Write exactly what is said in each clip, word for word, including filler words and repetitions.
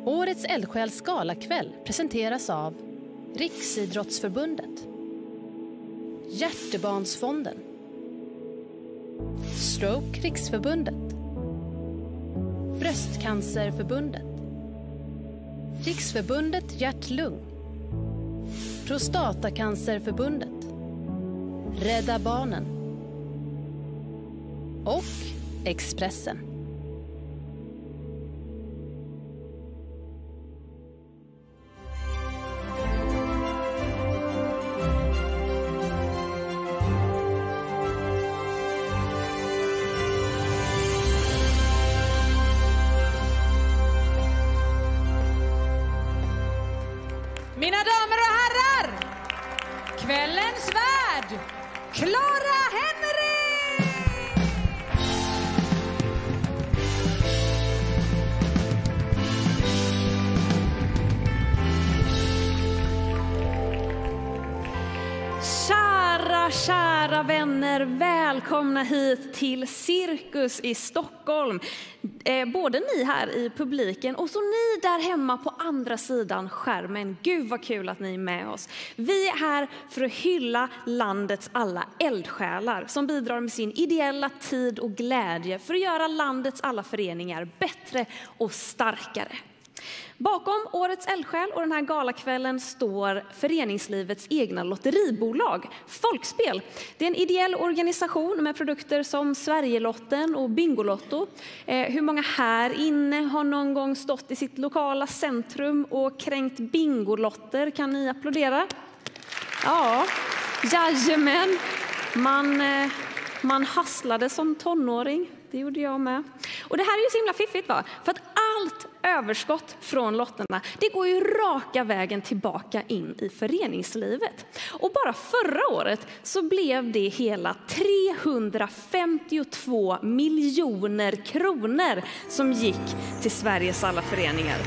Årets Eldsjäls galakväll presenteras av Riksidrottsförbundet, Hjärtebarnsfonden, Stroke Riksförbundet, Bröstcancerförbundet, Riksförbundet Hjärt-Lung, Prostatacancerförbundet, Rädda Barnen och Expressen. Mina damer och herrar, kvällens värd, Clara Henry! Kära, kära vänner, välkomna hit till Cirkus i Stockholm. Eh, både ni här i publiken och så ni där hemma på andra sidan skärmen. Gud vad kul att ni är med oss. Vi är här för att hylla landets alla eldsjälar som bidrar med sin ideella tid och glädje för att göra landets alla föreningar bättre och starkare. Bakom årets eldsjäl och den här galakvällen står föreningslivets egna lotteribolag, Folkspel. Det är en ideell organisation med produkter som Sverigelotten och Bingolotto. Eh, hur många här inne har någon gång stått i sitt lokala centrum och kränkt bingolotter? Kan ni applådera? Ja, jajamän. Man, eh, man hasslade som tonåring. Det gjorde jag med. Och det här är ju så himla fiffigt, va? För att allt överskott från lotterna, det går ju raka vägen tillbaka in i föreningslivet. Och bara förra året så blev det hela trehundrafemtiotvå miljoner kronor som gick till Sveriges alla föreningar.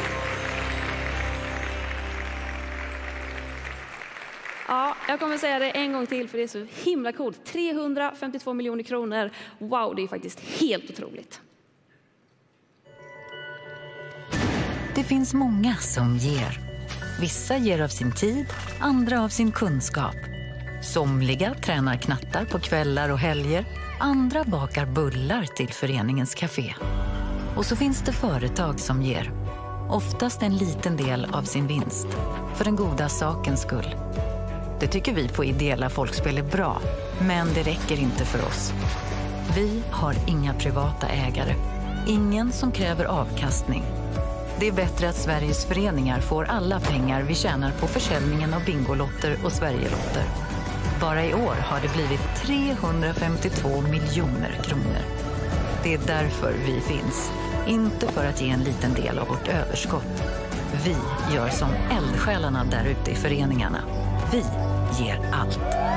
Ja, jag kommer säga det en gång till för det är så himla coolt. trehundrafemtiotvå miljoner kronor. Wow, det är faktiskt helt otroligt. Det finns många som ger. Vissa ger av sin tid, andra av sin kunskap. Somliga tränar knattar på kvällar och helger. Andra bakar bullar till föreningens café. Och så finns det företag som ger. Oftast en liten del av sin vinst. För den goda sakens skull. Det tycker vi på Ideella Folkspel är bra, men det räcker inte för oss. Vi har inga privata ägare, ingen som kräver avkastning. Det är bättre att Sveriges föreningar får alla pengar vi tjänar på försäljningen av Bingolotter och Sverigelotter. Bara i år har det blivit trehundrafemtiotvå miljoner kronor. Det är därför vi finns, inte för att ge en liten del av vårt överskott. Vi gör som eldsjälarna där ute i föreningarna. Vi ger allt.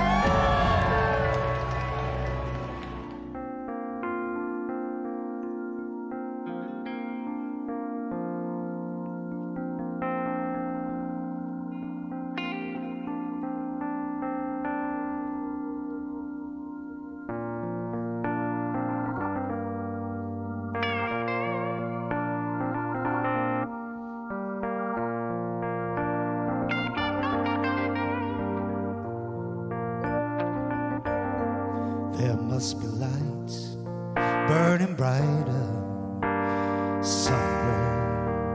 There must be lights burning brighter somewhere.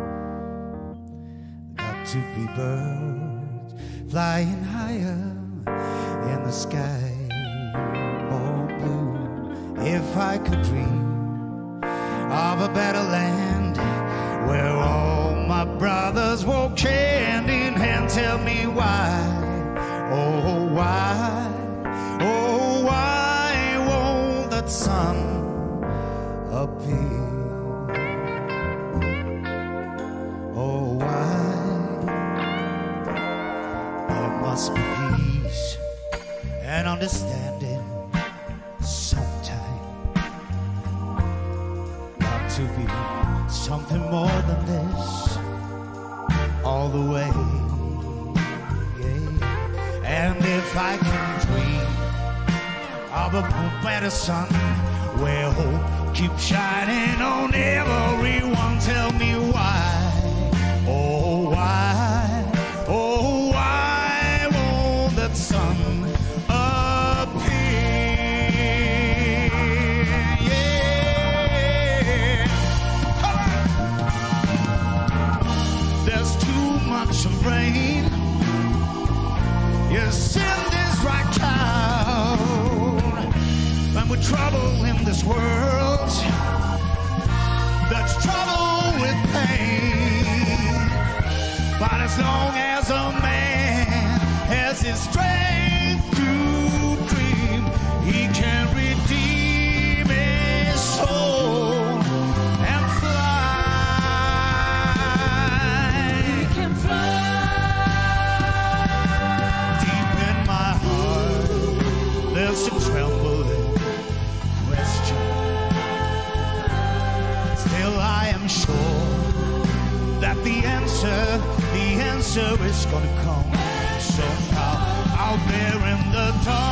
Got to be birds flying higher in the sky, more blue. If I could dream of a better land where all my brothers walk hand in hand, tell me why, oh why, oh why that sun appear? Oh, why? There must be peace and understanding sometime. Got to be something more than this all the way. Yeah. And if I can dream of a better sun where hope keeps shining on everyone, tell me why, But as long as a man has his strength to dream, he can redeem his soul and fly. He can fly. Deep in my heart, there's a trembling question. Still I am sure that the answer, the answer is gonna come somehow. Out there in the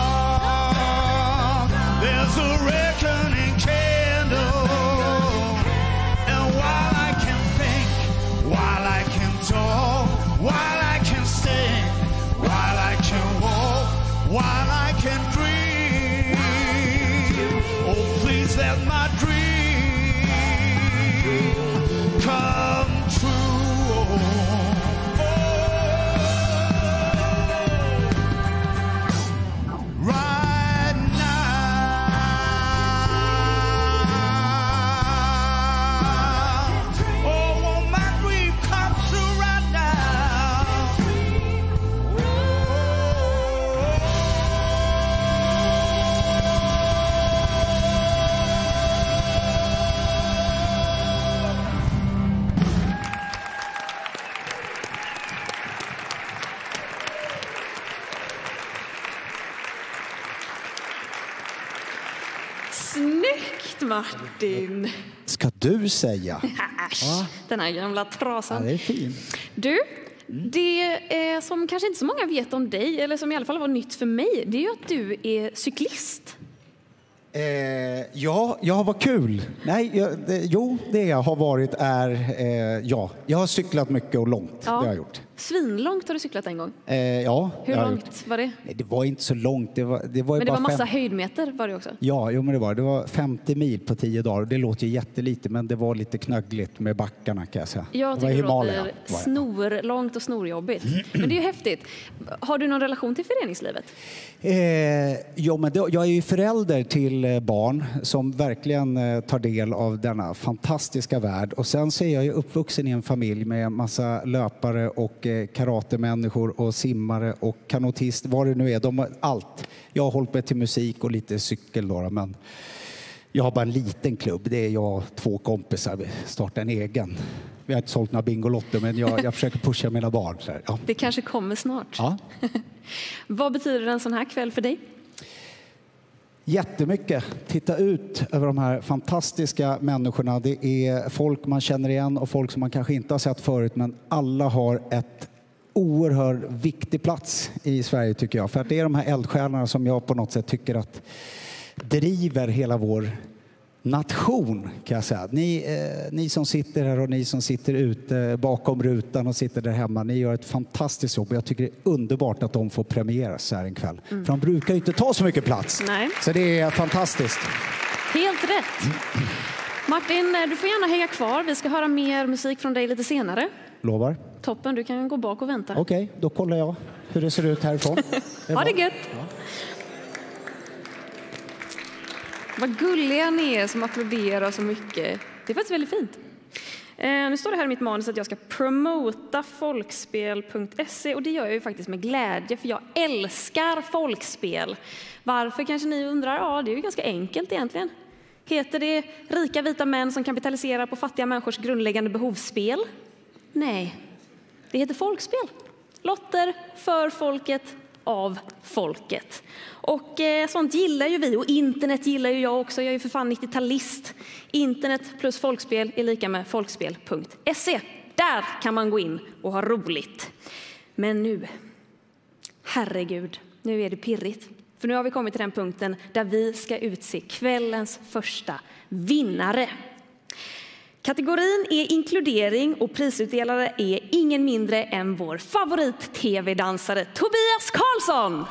dark, there's a reckoning candle. And while I can think, while I can talk, while I can sing, while I can walk, while I can dream, oh please let my dream come true. Right now. Oh, won't my dream come true right now? Snyggt, Martin! Ska du säga? Äsch, den här gamla trasan. Ja, det är fint. Du, det är som kanske inte så många vet om dig, eller som i alla fall var nytt för mig, det är ju att du är cyklist. Eh, ja, ja, vad kul. Nej, jag, det, jo, det jag har varit är, eh, ja, jag har cyklat mycket och långt. Ja. Det har jag gjort. Svinlångt har du cyklat en gång. Eh, ja, Hur jag har långt gjort. var det? Nej, det var inte så långt. Det var, det var ju Men det bara var massa fem... höjdmeter var det också. Ja, jo, men det var. Det var femtio mil på tio dagar. Det låter ju jättelite, men det var lite knöggligt med backarna kan jag säga. Jag det var tycker det Himalaya, låter var det. snorlångt och snorjobbigt. Men det är ju häftigt. Har du någon relation till föreningslivet? Eh, ja, men det, jag är ju förälder till eh, barn som verkligen eh, tar del av denna fantastiska värld. Och sen så är jag ju uppvuxen i en familj med massa löpare och eh, karatemänniskor och simmare och kanotist, vad det nu är. De har allt. Jag har hållit mig till musik och lite cykel då, men jag har bara en liten klubb. Det är jag och två kompisar. Vi startar en egen. Vi har inte sålt några bingolotter, men jag, jag försöker pusha mina barn. Så här, ja. Det kanske kommer snart. Ja. Vad betyder en sån här kväll för dig? Jättemycket. Titta ut över de här fantastiska människorna. Det är folk man känner igen och folk som man kanske inte har sett förut, men alla har ett oerhört viktig plats i Sverige tycker jag. För att det är de här eldstjärnorna som jag på något sätt tycker att driver hela vår nation kan jag säga. Ni, eh, ni som sitter här och ni som sitter ute bakom rutan och sitter där hemma, ni gör ett fantastiskt jobb. Jag tycker det är underbart att de får premieras här en kväll. Mm. För de brukar ju inte ta så mycket plats. Nej. Så det är fantastiskt. Helt rätt. Martin, du får gärna hänga kvar. Vi ska höra mer musik från dig lite senare. Lovar. Toppen, du kan gå bak och vänta. Okej, okay, då kollar jag hur det ser ut härifrån. Det ha det gött. Ja. Vad gulliga ni är som applåderar så mycket. Det är faktiskt väldigt fint. Eh, nu står det här i mitt manus att jag ska promota folkspel punkt se och det gör jag ju faktiskt med glädje för jag älskar folkspel. Varför kanske ni undrar? Ja, det är ju ganska enkelt egentligen. Heter det rika vita män som kapitaliserar på fattiga människors grundläggande behovsspel? Nej, det heter folkspel. Lotter för folket, av folket. Och eh, sånt gillar ju vi och internet gillar ju jag också. Jag är ju för fan nittiotalist. Internet plus folkspel är lika med folkspel punkt se. Där kan man gå in och ha roligt. Men nu, herregud, nu är det pirrigt. För nu har vi kommit till den punkten där vi ska utse kvällens första vinnare. Kategorin är inkludering och prisutdelare är ingen mindre än vår favorit-tv-dansare Tobias Karlsson.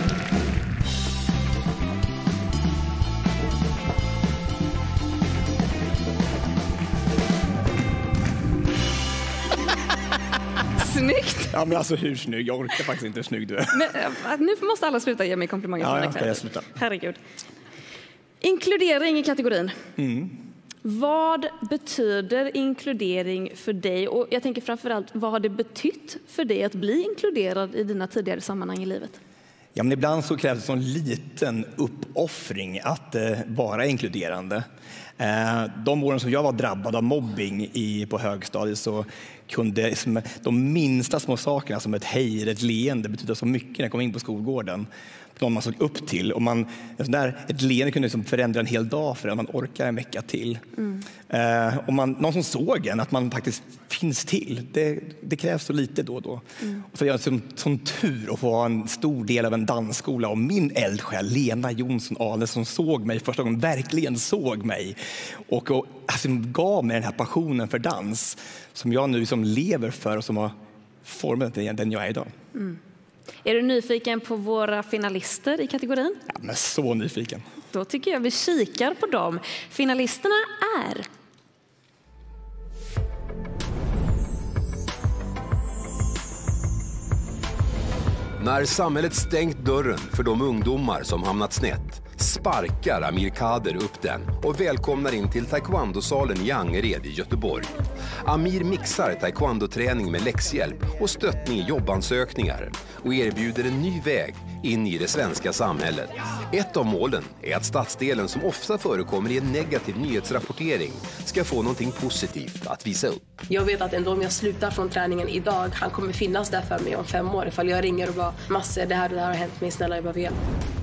Snyggt! Ja, men alltså hur snygg? Jag orkar faktiskt inte hur snygg du är. Men, nu måste alla sluta ge mig komplimanger. Ja, jag ska jag sluta. Herregud. Inkludering i kategorin. Mm. Vad betyder inkludering för dig? Och jag tänker framförallt, vad har det betytt för dig att bli inkluderad i dina tidigare sammanhang i livet? Ja, men ibland så krävs det en sån liten uppoffring att eh, vara inkluderande. Eh, de åren som jag var drabbad av mobbing i, på högstadiet så kunde liksom, de minsta små sakerna som ett hej eller ett leende betyda så mycket när jag kom in på skolgården. Någon man såg upp till. Och man, en sån där, ett leende kunde liksom förändra en hel dag för en. Man orkar en vecka till. Mm. Eh, och man, någon som såg en, att man faktiskt finns till. Det, det krävs så lite då och då. Mm. Och så jag har en sån tur att få vara en stor del av en dansskola. Och min eldsjäl, Lena Jonsson Ahles, som såg mig första gången, verkligen såg mig. Och, och alltså, gav mig den här passionen för dans. Som jag nu liksom lever för och som har format den jag är idag. Mm. Är du nyfiken på våra finalister i kategorin? Ja, men så nyfiken. Då tycker jag vi kikar på dem. Finalisterna är... När samhället stängt dörren för de ungdomar som hamnat snett sparkar Amir Kader upp den och välkomnar in till taekwondo-salen i Angered i Göteborg. Amir mixar taekwondo-träning med läxhjälp och stöttning i jobbansökningar och erbjuder en ny väg in i det svenska samhället. Ett av målen är att stadsdelen, som ofta förekommer i en negativ nyhetsrapportering, ska få någonting positivt att visa upp. Jag vet att ändå om jag slutar från träningen idag, han kommer finnas där för mig om fem år. Ifall jag ringer och bara, massor, det här och det här har hänt mig, snälla jag behöver hjälp.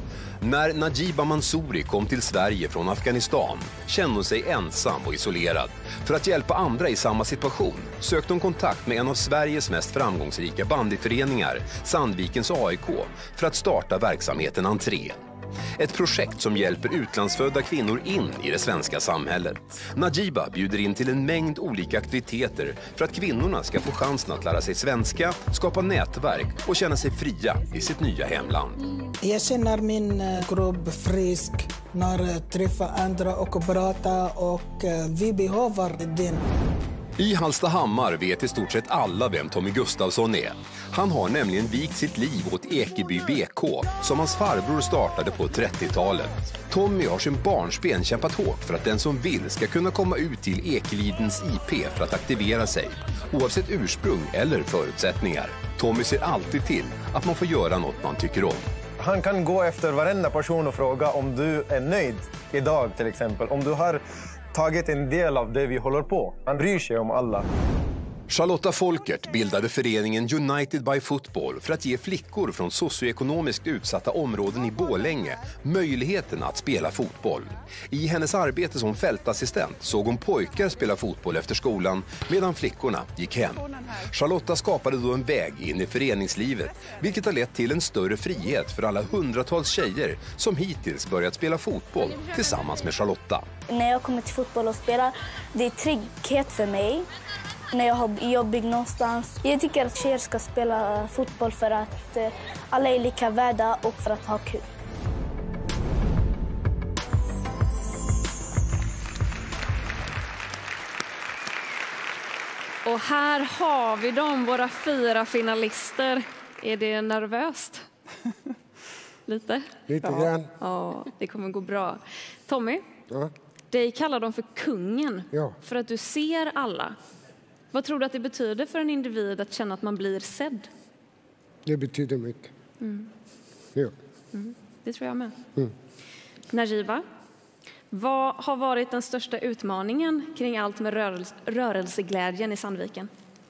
När Najiba Mansouri kom till Sverige från Afghanistan kände hon sig ensam och isolerad. För att hjälpa andra i samma situation sökte hon kontakt med en av Sveriges mest framgångsrika bandyföreningar, Sandvikens A I K, för att starta verksamheten Entré. Ett projekt som hjälper utlandsfödda kvinnor in i det svenska samhället. Najiba bjuder in till en mängd olika aktiviteter för att kvinnorna ska få chansen att lära sig svenska, skapa nätverk och känna sig fria i sitt nya hemland. Jag känner min grupp frisk när jag träffar andra och pratar, och vi behöver den. I Hallstahammar vet i stort sett alla vem Tommy Gustafsson är. Han har nämligen vikt sitt liv åt Ekeby B K som hans farbror startade på trettiotalet. Tommy har sin barnsben kämpat hårt för att den som vill ska kunna komma ut till Ekelidens I P för att aktivera sig, oavsett ursprung eller förutsättningar. Tommy ser alltid till att man får göra något man tycker om. Han kan gå efter varenda person och fråga om du är nöjd idag till exempel. Om du har tagit en del av det vi håller på. Han bryr sig om alla. Charlotta Folkert bildade föreningen United by Football för att ge flickor från socioekonomiskt utsatta områden i Borlänge möjligheten att spela fotboll. I hennes arbete som fältassistent såg hon pojkar spela fotboll efter skolan medan flickorna gick hem. Charlotta skapade då en väg in i föreningslivet, vilket har lett till en större frihet för alla hundratals tjejer som hittills börjat spela fotboll tillsammans med Charlotta. När jag kommer till fotboll och spelar, det är trygghet för mig. När jag har jobbig någonstans. Jag tycker att tjejer ska spela fotboll för att eh, alla är lika värda och för att ha kul. Och här har vi dem, våra fyra finalister. Är det nervöst? Lite? Lite grann. Ja, det kommer gå bra. Tommy, ja. dig kallar de för kungen, ja. För att du ser alla. Vad tror du att det betyder för en individ att känna att man blir sedd? Det betyder mycket. Mm. Ja. Mm. Det tror jag med. Mm. Najiba, vad har varit den största utmaningen kring allt med rörelse, rörelseglädjen i Sandviken?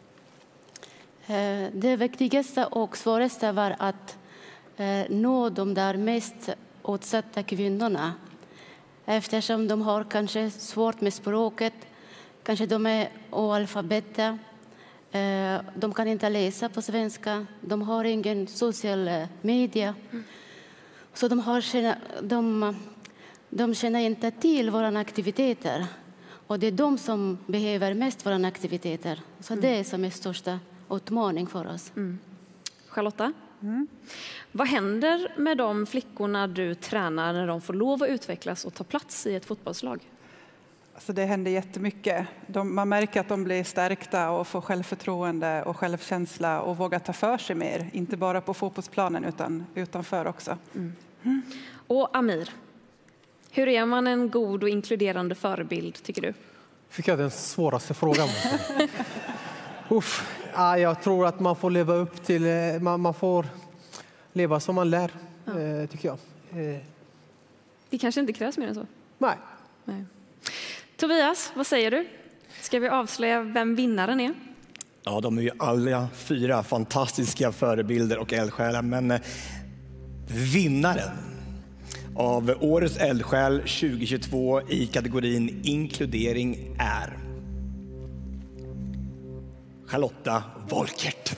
Det viktigaste och svåraste var att nå de där mest utsatta kvinnorna. Eftersom de har kanske svårt med språket. Kanske de är analfabeter. De kan inte läsa på svenska. De har ingen social media. Mm. Så de, har, de, de känner inte till våra aktiviteter. Och det är de som behöver mest våra aktiviteter. Så mm. det är som är största utmaning för oss. Mm. Charlotta, mm. vad händer med de flickorna du tränar när de får lov att utvecklas och ta plats i ett fotbollslag? Alltså det händer jättemycket. De, man märker att de blir stärkta och får självförtroende och självkänsla och vågar ta för sig mer. Inte bara på fotbollsplanen utan utanför också. Mm. Mm. Och Amir, Hur är man en god och inkluderande förebild, tycker du? Fick jag den svåraste frågan? Uff, ja, jag tror att man får leva upp till, man, man får leva som man lär, ja. eh, tycker jag. Eh. Det kanske inte krävs mer än så. Nej. Nej. Tobias, vad säger du? Ska vi avslöja vem vinnaren är? Ja, de är ju alla fyra fantastiska förebilder och eldsjälar, men vinnaren av Årets eldsjäl tjugohundratjugotvå i kategorin inkludering är Charlotta Wolkert.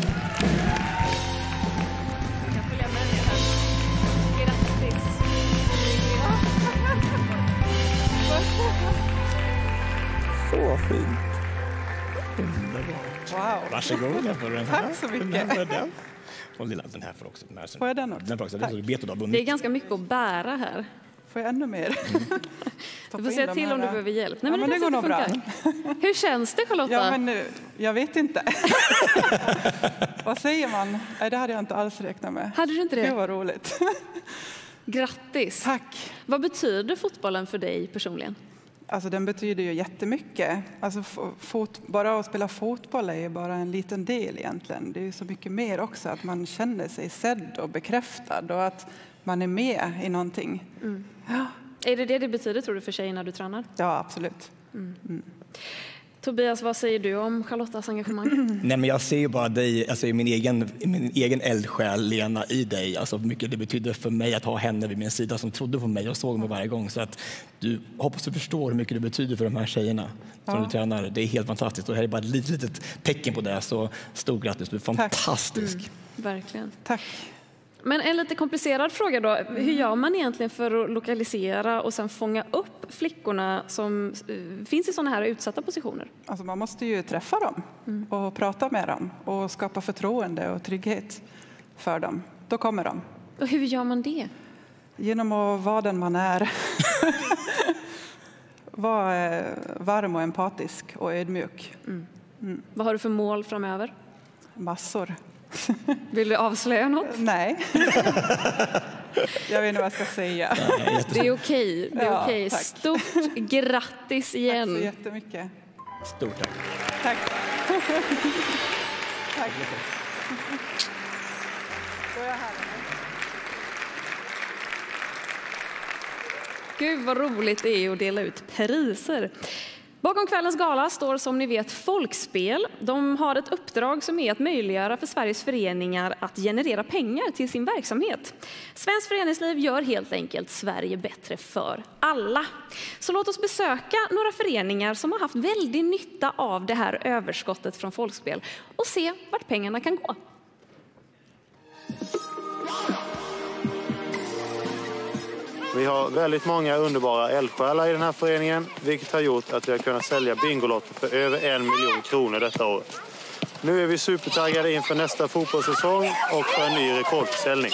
Så fint. Underbart. Wow. Varsågod, jag får den här. Tack så mycket. Den här, den. Och lilla, den här får också. Den här. Får jag den också? Den får också. Det, är det är ganska mycket att bära här. Får jag ännu mer? Mm. Du får säga till om du behöver hjälp. Nej, ja, men men det, det går nog bra. Hur känns det, Charlotta? Ja, men, jag vet inte. Vad säger man? Nej, det hade jag inte alls räknat med. Hade du inte det? Det var roligt. Grattis. Tack. Vad betyder fotbollen för dig personligen? Alltså, den betyder ju jättemycket. Alltså, fot, bara att spela fotboll är ju bara en liten del egentligen. Det är ju så mycket mer också. Att man känner sig sedd och bekräftad och att man är med i någonting. Mm. Ja. Är det det det betyder, tror du, för sig när du tränar? Ja, absolut. Mm. Mm. Tobias, vad säger du om Charlottas engagemang? Nej, men jag ser ju bara dig, jag ser min egen, min egen eldsjäl Lena i dig. Alltså hur mycket det betyder för mig att ha henne vid min sida som trodde på mig och såg mig varje gång. Så att du hoppas du förstår hur mycket det betyder för de här tjejerna som ja. du tränar. Det är helt fantastiskt och det här är bara ett litet, litet tecken på det. Så stort grattis, du är fantastisk. Mm, verkligen. Tack. Men en lite komplicerad fråga då. Hur gör man egentligen för att lokalisera och sen fånga upp flickorna som finns i sådana här utsatta positioner? Alltså man måste ju träffa dem mm. och prata med dem och skapa förtroende och trygghet för dem. Då kommer de. Och hur gör man det? Genom att vara den man är. Vara varm och empatisk och ödmjuk. Mm. Mm. Vad har du för mål framöver? Massor. Vill du avslöja något? Nej. Jag vet inte vad jag ska säga. Det är okej. Det är ja, okej. Stort grattis igen. Tack så jättemycket. Stort tack. Tack. Tack. Gud vad roligt det är att dela ut priser. Bakom kvällens gala står som ni vet Folkspel. De har ett uppdrag som är att möjliggöra för Sveriges föreningar att generera pengar till sin verksamhet. Svenskt föreningsliv gör helt enkelt Sverige bättre för alla. Så låt oss besöka några föreningar som har haft väldigt nytta av det här överskottet från Folkspel och se vart pengarna kan gå. Vi har väldigt många underbara eldsjälar i den här föreningen, vilket har gjort att vi har kunnat sälja Bingolotter för över en miljon kronor detta år. Nu är vi supertaggade inför nästa fotbollssäsong och för en ny rekordförsäljning.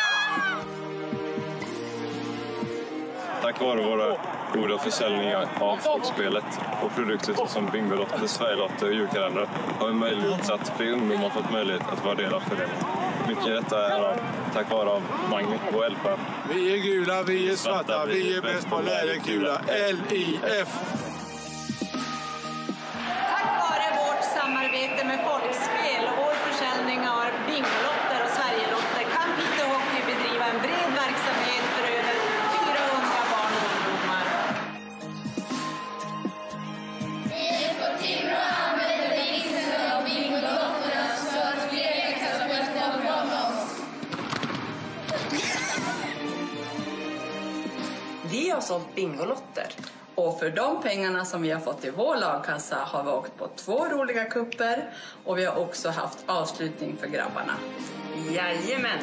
Tack vare våra goda försäljningar av Folkspelet och produkter som Bingolotter, Sverigelotter och julkalendrar har vi möjlighet att fler ungdomar fått möjlighet att vara del av föreningen. Mycket detta är tack vare av Magni och Elpa. Vi är gula, vi är svarta, vi är bäst på läderkula. L I F. Tack vare vårt samarbete med Folkspel och vår försäljning av Bingolotter och Sverigelotter kan Piteå Hockey bedriva en bred verksamhet för över fyrahundra barn och ungdomar. Vi är på Timrå använder vinsten av Bingolotterna så att fler kan spela bakom oss. Vi har sålt Bingolotter och för de pengarna som vi har fått i vår lagkassa har vi åkt på två roliga kupper och vi har också haft avslutning för grabbarna. Jajamän!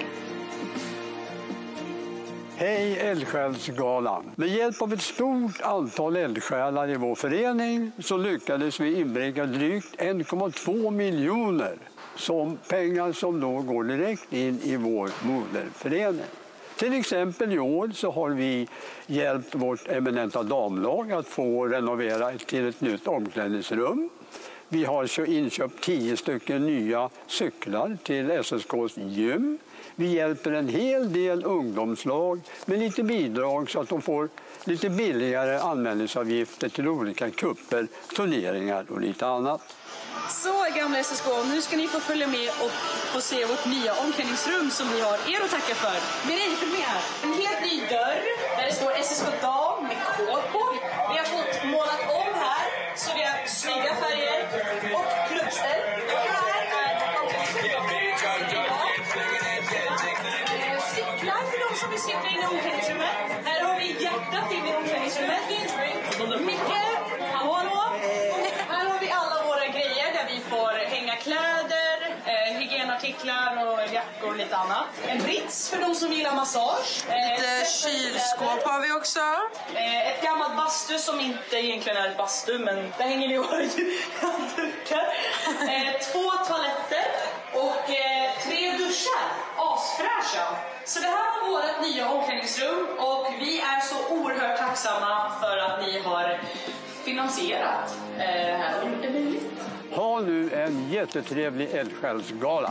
Hej Eldsjälsgalan! Med hjälp av ett stort antal eldsjälar i vår förening så lyckades vi inbringa drygt en komma två miljoner som pengar som då går direkt in i vår moderförening. Till exempel i år så har vi hjälpt vårt eminenta damlag att få renovera till ett nytt omklädningsrum. Vi har inköpt tio stycken nya cyklar till S S K:s gym. Vi hjälper en hel del ungdomslag med lite bidrag så att de får lite billigare anmälningsavgifter till olika kupper, turneringar och lite annat. Så gamla S S K, nu ska ni få följa med och få se vårt nya omklädningsrum som vi har er att tacka för. Mireille, följ med här. En helt ny dörr där det står S S K Dam med kod på. Vi har fått målat om här så vi har snygga färger och klubbställ. Cyklar för de som vill cykla in i omklädningsrummet. Här har vi hjärtat in i omklädningsrummet. Micke, hallå? Här har vi alla våra grejer där vi får hänga kläder, eh, hygienartiklar och jackor och lite annat. En brits för de som gillar massage. Lite eh, kylskåp har vi också. Eh, ett gammalt bastu som inte egentligen är ett bastu, men där hänger vi våra handdukar. Eh, två toaletter och eh, tre duschar. Asfräscha. Så det här var vårt nya omklädningsrum och vi är så oerhört tacksamma för att ni har finansierat eh, det här och gjort det möjligt. Ha nu en jättetrevlig eldsjälsgala.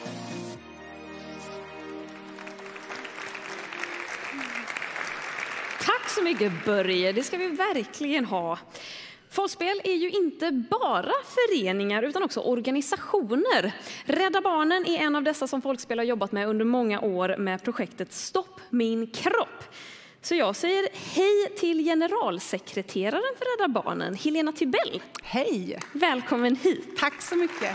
Tack så mycket Börje, det ska vi verkligen ha. Folkspel är ju inte bara föreningar utan också organisationer. Rädda Barnen är en av dessa som Folkspel har jobbat med under många år med projektet Stopp min kropp. Så jag säger hej till generalsekreteraren för Rädda Barnen, Helena Tibell. Hej! Välkommen hit. Tack så mycket.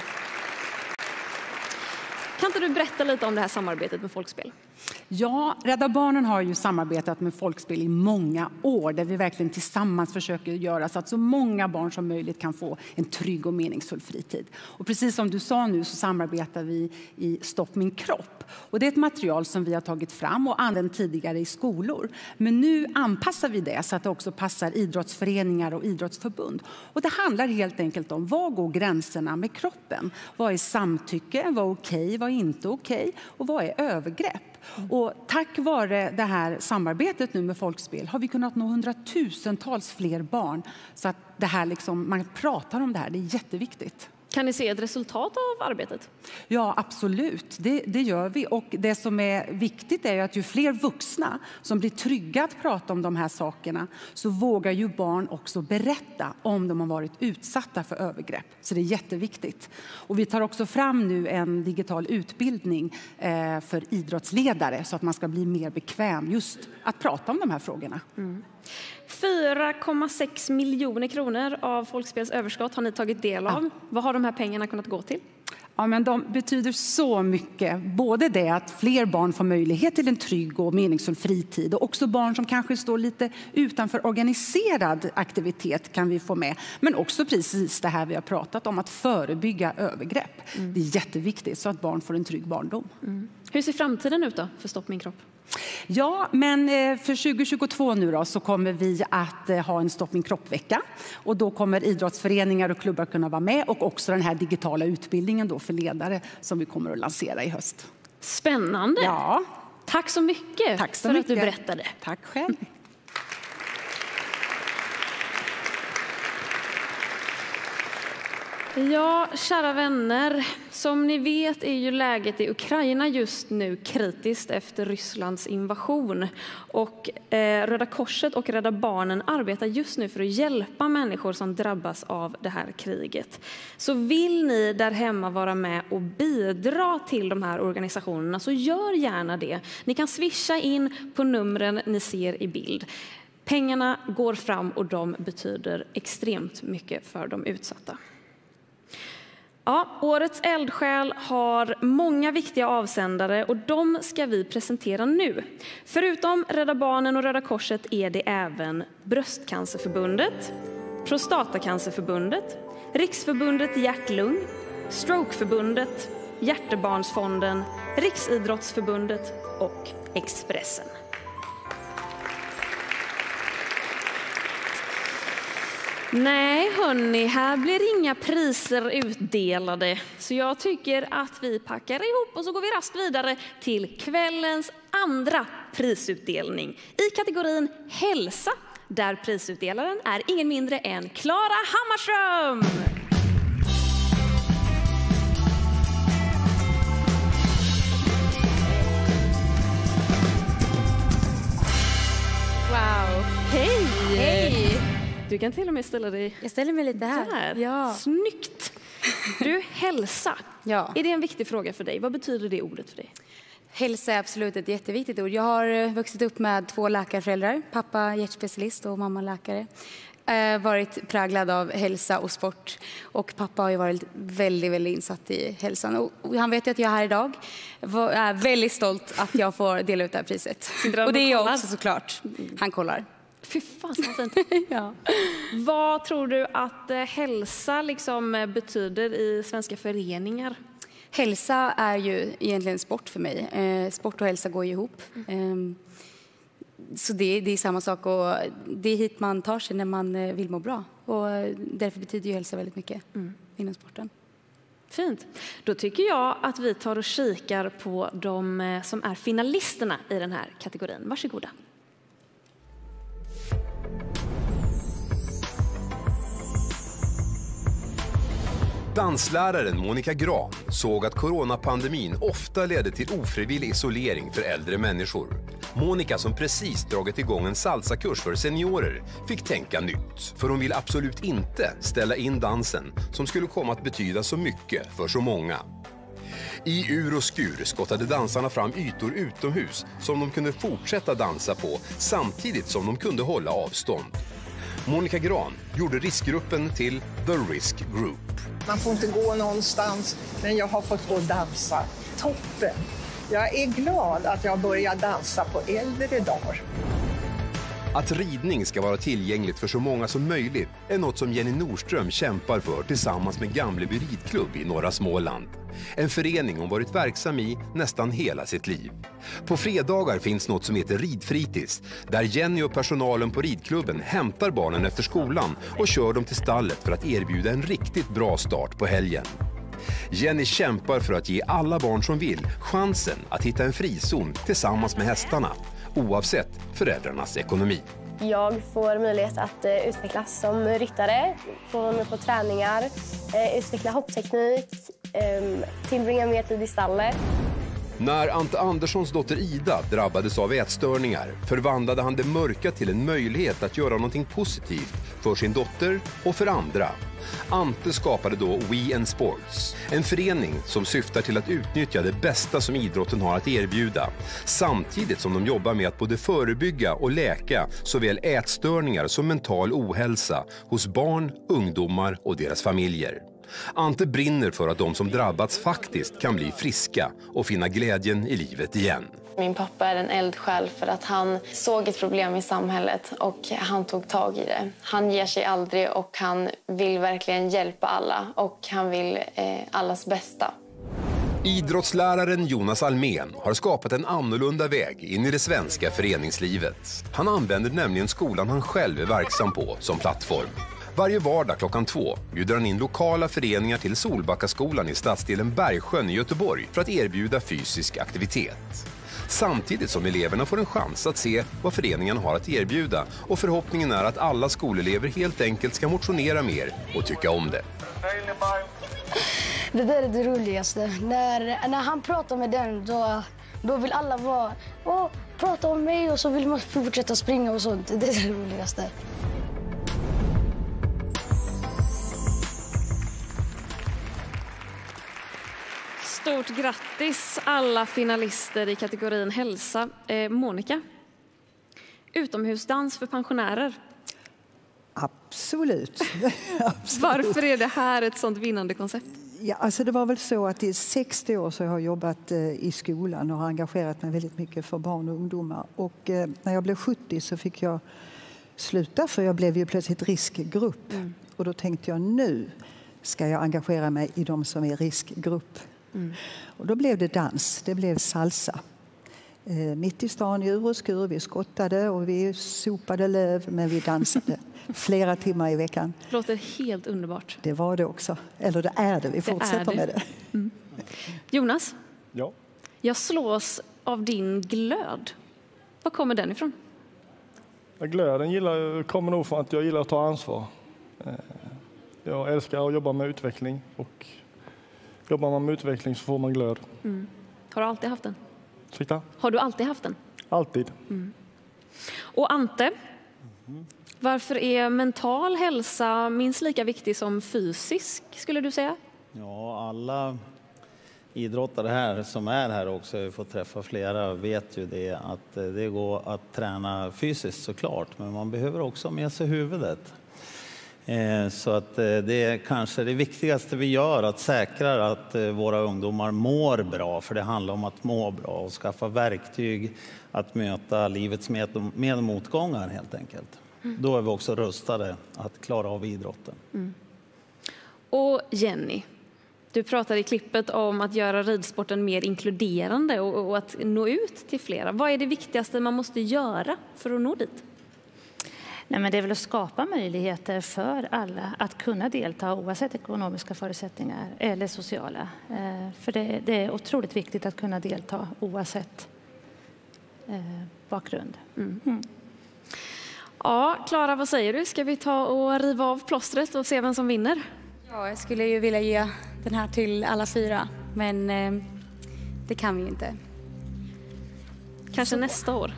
Kan inte du berätta lite om det här samarbetet med Folkspel? Ja, Rädda Barnen har ju samarbetat med Folkspel i många år där vi verkligen tillsammans försöker göra så att så många barn som möjligt kan få en trygg och meningsfull fritid. Och precis som du sa nu så samarbetar vi i Stopp min kropp. Och det är ett material som vi har tagit fram och använt tidigare i skolor. Men nu anpassar vi det så att det också passar idrottsföreningar och idrottsförbund. Och det handlar helt enkelt om vad går gränserna med kroppen? Vad är samtycke? Vad är okej? Vad är inte okej? Och vad är övergrepp? Och tack vare det här samarbetet nu med Folkspel har vi kunnat nå hundratusentals fler barn. Så att det här liksom, man pratar om det här, det är jätteviktigt. Kan ni se ett resultat av arbetet? Ja, absolut. Det, det gör vi. Och det som är viktigt är ju att ju fler vuxna som blir trygga att prata om de här sakerna så vågar ju barn också berätta om de har varit utsatta för övergrepp. Så det är jätteviktigt. Och vi tar också fram nu en digital utbildning eh, för idrottsledare så att man ska bli mer bekväm just att prata om de här frågorna. Mm. fyra komma sex miljoner kronor av Folkspels överskott har ni tagit del av. Ja. Vad har de här pengarna kunnat gå till? Ja, men de betyder så mycket. Både det att fler barn får möjlighet till en trygg och meningsfull fritid och också barn som kanske står lite utanför organiserad aktivitet kan vi få med. Men också precis det här vi har pratat om, att förebygga övergrepp. Mm. Det är jätteviktigt så att barn får en trygg barndom. Mm. Hur ser framtiden ut då för Stopp min kropp? Ja, men för tjugo tjugotvå nu då så kommer vi att ha en Stopp min kropp-vecka. Och då kommer idrottsföreningar och klubbar kunna vara med och också den här digitala utbildningen då för ledare som vi kommer att lansera i höst. Spännande! Ja. Tack så mycket Tack så för mycket. att du berättade. Tack själv. Ja, kära vänner, som ni vet är ju läget i Ukraina just nu kritiskt efter Rysslands invasion. Och eh, Röda Korset och Rädda Barnen arbetar just nu för att hjälpa människor som drabbas av det här kriget. Så vill ni där hemma vara med och bidra till de här organisationerna så gör gärna det. Ni kan swisha in på numren ni ser i bild. Pengarna går fram och de betyder extremt mycket för de utsatta. Ja, årets eldsjäl har många viktiga avsändare och de ska vi presentera nu. Förutom Rädda Barnen och Röda Korset är det även Bröstcancerförbundet, Prostatacancerförbundet, Riksförbundet Hjärt-Lung, Strokeförbundet, Hjärtebarnsfonden, Riksidrottsförbundet och Expressen. Nej hörni, här blir inga priser utdelade. Så jag tycker att vi packar ihop och så går vi raskt vidare till kvällens andra prisutdelning i kategorin hälsa. Där prisutdelaren är ingen mindre än Klara Hammarström. Hej! Hej! Du kan till och med ställa dig Jag ställer mig lite här. där. Ja. Snyggt! Du, hälsa. Ja. Är det en viktig fråga för dig? Vad betyder det ordet för dig? Hälsa är absolut ett jätteviktigt ord. Jag har vuxit upp med två läkarföräldrar. Pappa hjärtspecialist och mamma läkare. Eh, varit präglad av hälsa och sport. Och pappa har ju varit väldigt, väldigt insatt i hälsan. Och han vet ju att jag är här idag. Jag är väldigt stolt att jag får dela ut det här priset. Och det är jag också såklart. Han kollar. Fy fan, så fint. Ja. Vad tror du att eh, hälsa liksom betyder i svenska föreningar? Hälsa är ju egentligen sport för mig. Eh, sport och hälsa går ju ihop. Mm. Eh, så det, det är samma sak och det är hit man tar sig när man eh, vill må bra. Och därför betyder ju hälsa väldigt mycket mm. inom sporten. Fint. Då tycker jag att vi tar och kikar på de eh, som är finalisterna i den här kategorin. Varsågoda. Dansläraren Monica Gran såg att coronapandemin ofta ledde till ofrivillig isolering för äldre människor. Monica, som precis dragit igång en salsakurs för seniorer, fick tänka nytt. För hon vill absolut inte ställa in dansen som skulle komma att betyda så mycket för så många. I ur och skur skottade dansarna fram ytor utomhus som de kunde fortsätta dansa på samtidigt som de kunde hålla avstånd. Monica Gran gjorde riskgruppen till The Risk Group. Man får inte gå någonstans, men jag har fått gå och dansa. Toppen! Jag är glad att jag börjar dansa på äldre dagar. Att ridning ska vara tillgängligt för så många som möjligt är något som Jenny Nordström kämpar för tillsammans med Gamleby ridklubb i norra Småland. En förening hon varit verksam i nästan hela sitt liv. På fredagar finns något som heter ridfritids, där Jenny och personalen på ridklubben hämtar barnen efter skolan och kör dem till stallet för att erbjuda en riktigt bra start på helgen. Jenny kämpar för att ge alla barn som vill chansen att hitta en frizon tillsammans med hästarna, oavsett föräldrarnas ekonomi. Jag får möjlighet att eh, utvecklas som ryttare, få vara med på träningar, eh, utveckla hoppteknik, eh, tillbringa mer tid i stallet. När Ante Anderssons dotter Ida drabbades av ätstörningar förvandlade han det mörka till en möjlighet att göra någonting positivt för sin dotter och för andra. Ante skapade då We and Sports, en förening som syftar till att utnyttja det bästa som idrotten har att erbjuda, samtidigt som de jobbar med att både förebygga och läka såväl ätstörningar som mental ohälsa hos barn, ungdomar och deras familjer. Ante brinner för att de som drabbats faktiskt kan bli friska och finna glädjen i livet igen. Min pappa är en eldsjäl för att han såg ett problem i samhället och han tog tag i det. Han ger sig aldrig och han vill verkligen hjälpa alla och han vill eh, allas bästa. Idrottsläraren Jonas Almén har skapat en annorlunda väg in i det svenska föreningslivet. Han använder nämligen skolan han själv är verksam på som plattform. Varje vardag klockan två bjuder han in lokala föreningar till Solbackaskolan i stadsdelen Bergsjön i Göteborg för att erbjuda fysisk aktivitet. Samtidigt som eleverna får en chans att se vad föreningen har att erbjuda och förhoppningen är att alla skolelever helt enkelt ska motionera mer och tycka om det. Det där är det roligaste. När, när han pratar med den då, då vill alla vara Åh, prata om mig och så vill man fortsätta springa och sånt. Det är det roligaste. Stort grattis alla finalister i kategorin hälsa. Eh, Monica, utomhusdans för pensionärer. Absolut. Absolut. Varför är det här ett sånt vinnande koncept? Ja, alltså det var väl så att i sextio år så har jag jobbat eh, i skolan och har engagerat mig väldigt mycket för barn och ungdomar. Och eh, när jag blev sjuttio så fick jag sluta för jag blev ju plötsligt riskgrupp. Mm. Och då tänkte jag nu ska jag engagera mig i de som är riskgrupp. Mm. Och då blev det dans, det blev salsa. Eh, mitt i stan i ur och skur, vi skottade och vi sopade löv men vi dansade flera timmar i veckan. Det låter helt underbart. Det var det också, eller det är det, vi det fortsätter det. med det. Mm. Jonas, ja. Jag slås av din glöd. Var kommer den ifrån? Glöden gillar, kommer nog från att jag gillar att ta ansvar. Jag älskar att jobba med utveckling och jobbar man med utveckling så får man glöd. Mm. Har du alltid haft den? Svikta? Har du alltid haft den? Alltid. Mm. Och Ante, Mm. Varför är mental hälsa minst lika viktig som fysisk, skulle du säga? Ja, alla idrottare här som är här också, vi får träffa flera, vet ju det att det går att träna fysiskt såklart, men man behöver också med sig huvudet. Så att det är kanske det viktigaste vi gör, att säkra att våra ungdomar mår bra, för det handlar om att må bra och skaffa verktyg att möta livets med, med motgångar helt enkelt. Mm. Då är vi också rustade att klara av idrotten. Mm. Och Jenny, du pratade i klippet om att göra ridsporten mer inkluderande och, och att nå ut till flera. Vad är det viktigaste man måste göra för att nå dit? Nej, men det är väl att skapa möjligheter för alla att kunna delta oavsett ekonomiska förutsättningar eller sociala. Eh, för det, det är otroligt viktigt att kunna delta oavsett eh, bakgrund. Mm. Mm. Ja, Klara, vad säger du? Ska vi ta och riva av plåstret och se vem som vinner? Ja, jag skulle ju vilja ge den här till alla fyra, men eh, det kan vi ju inte. Kanske Så. nästa år.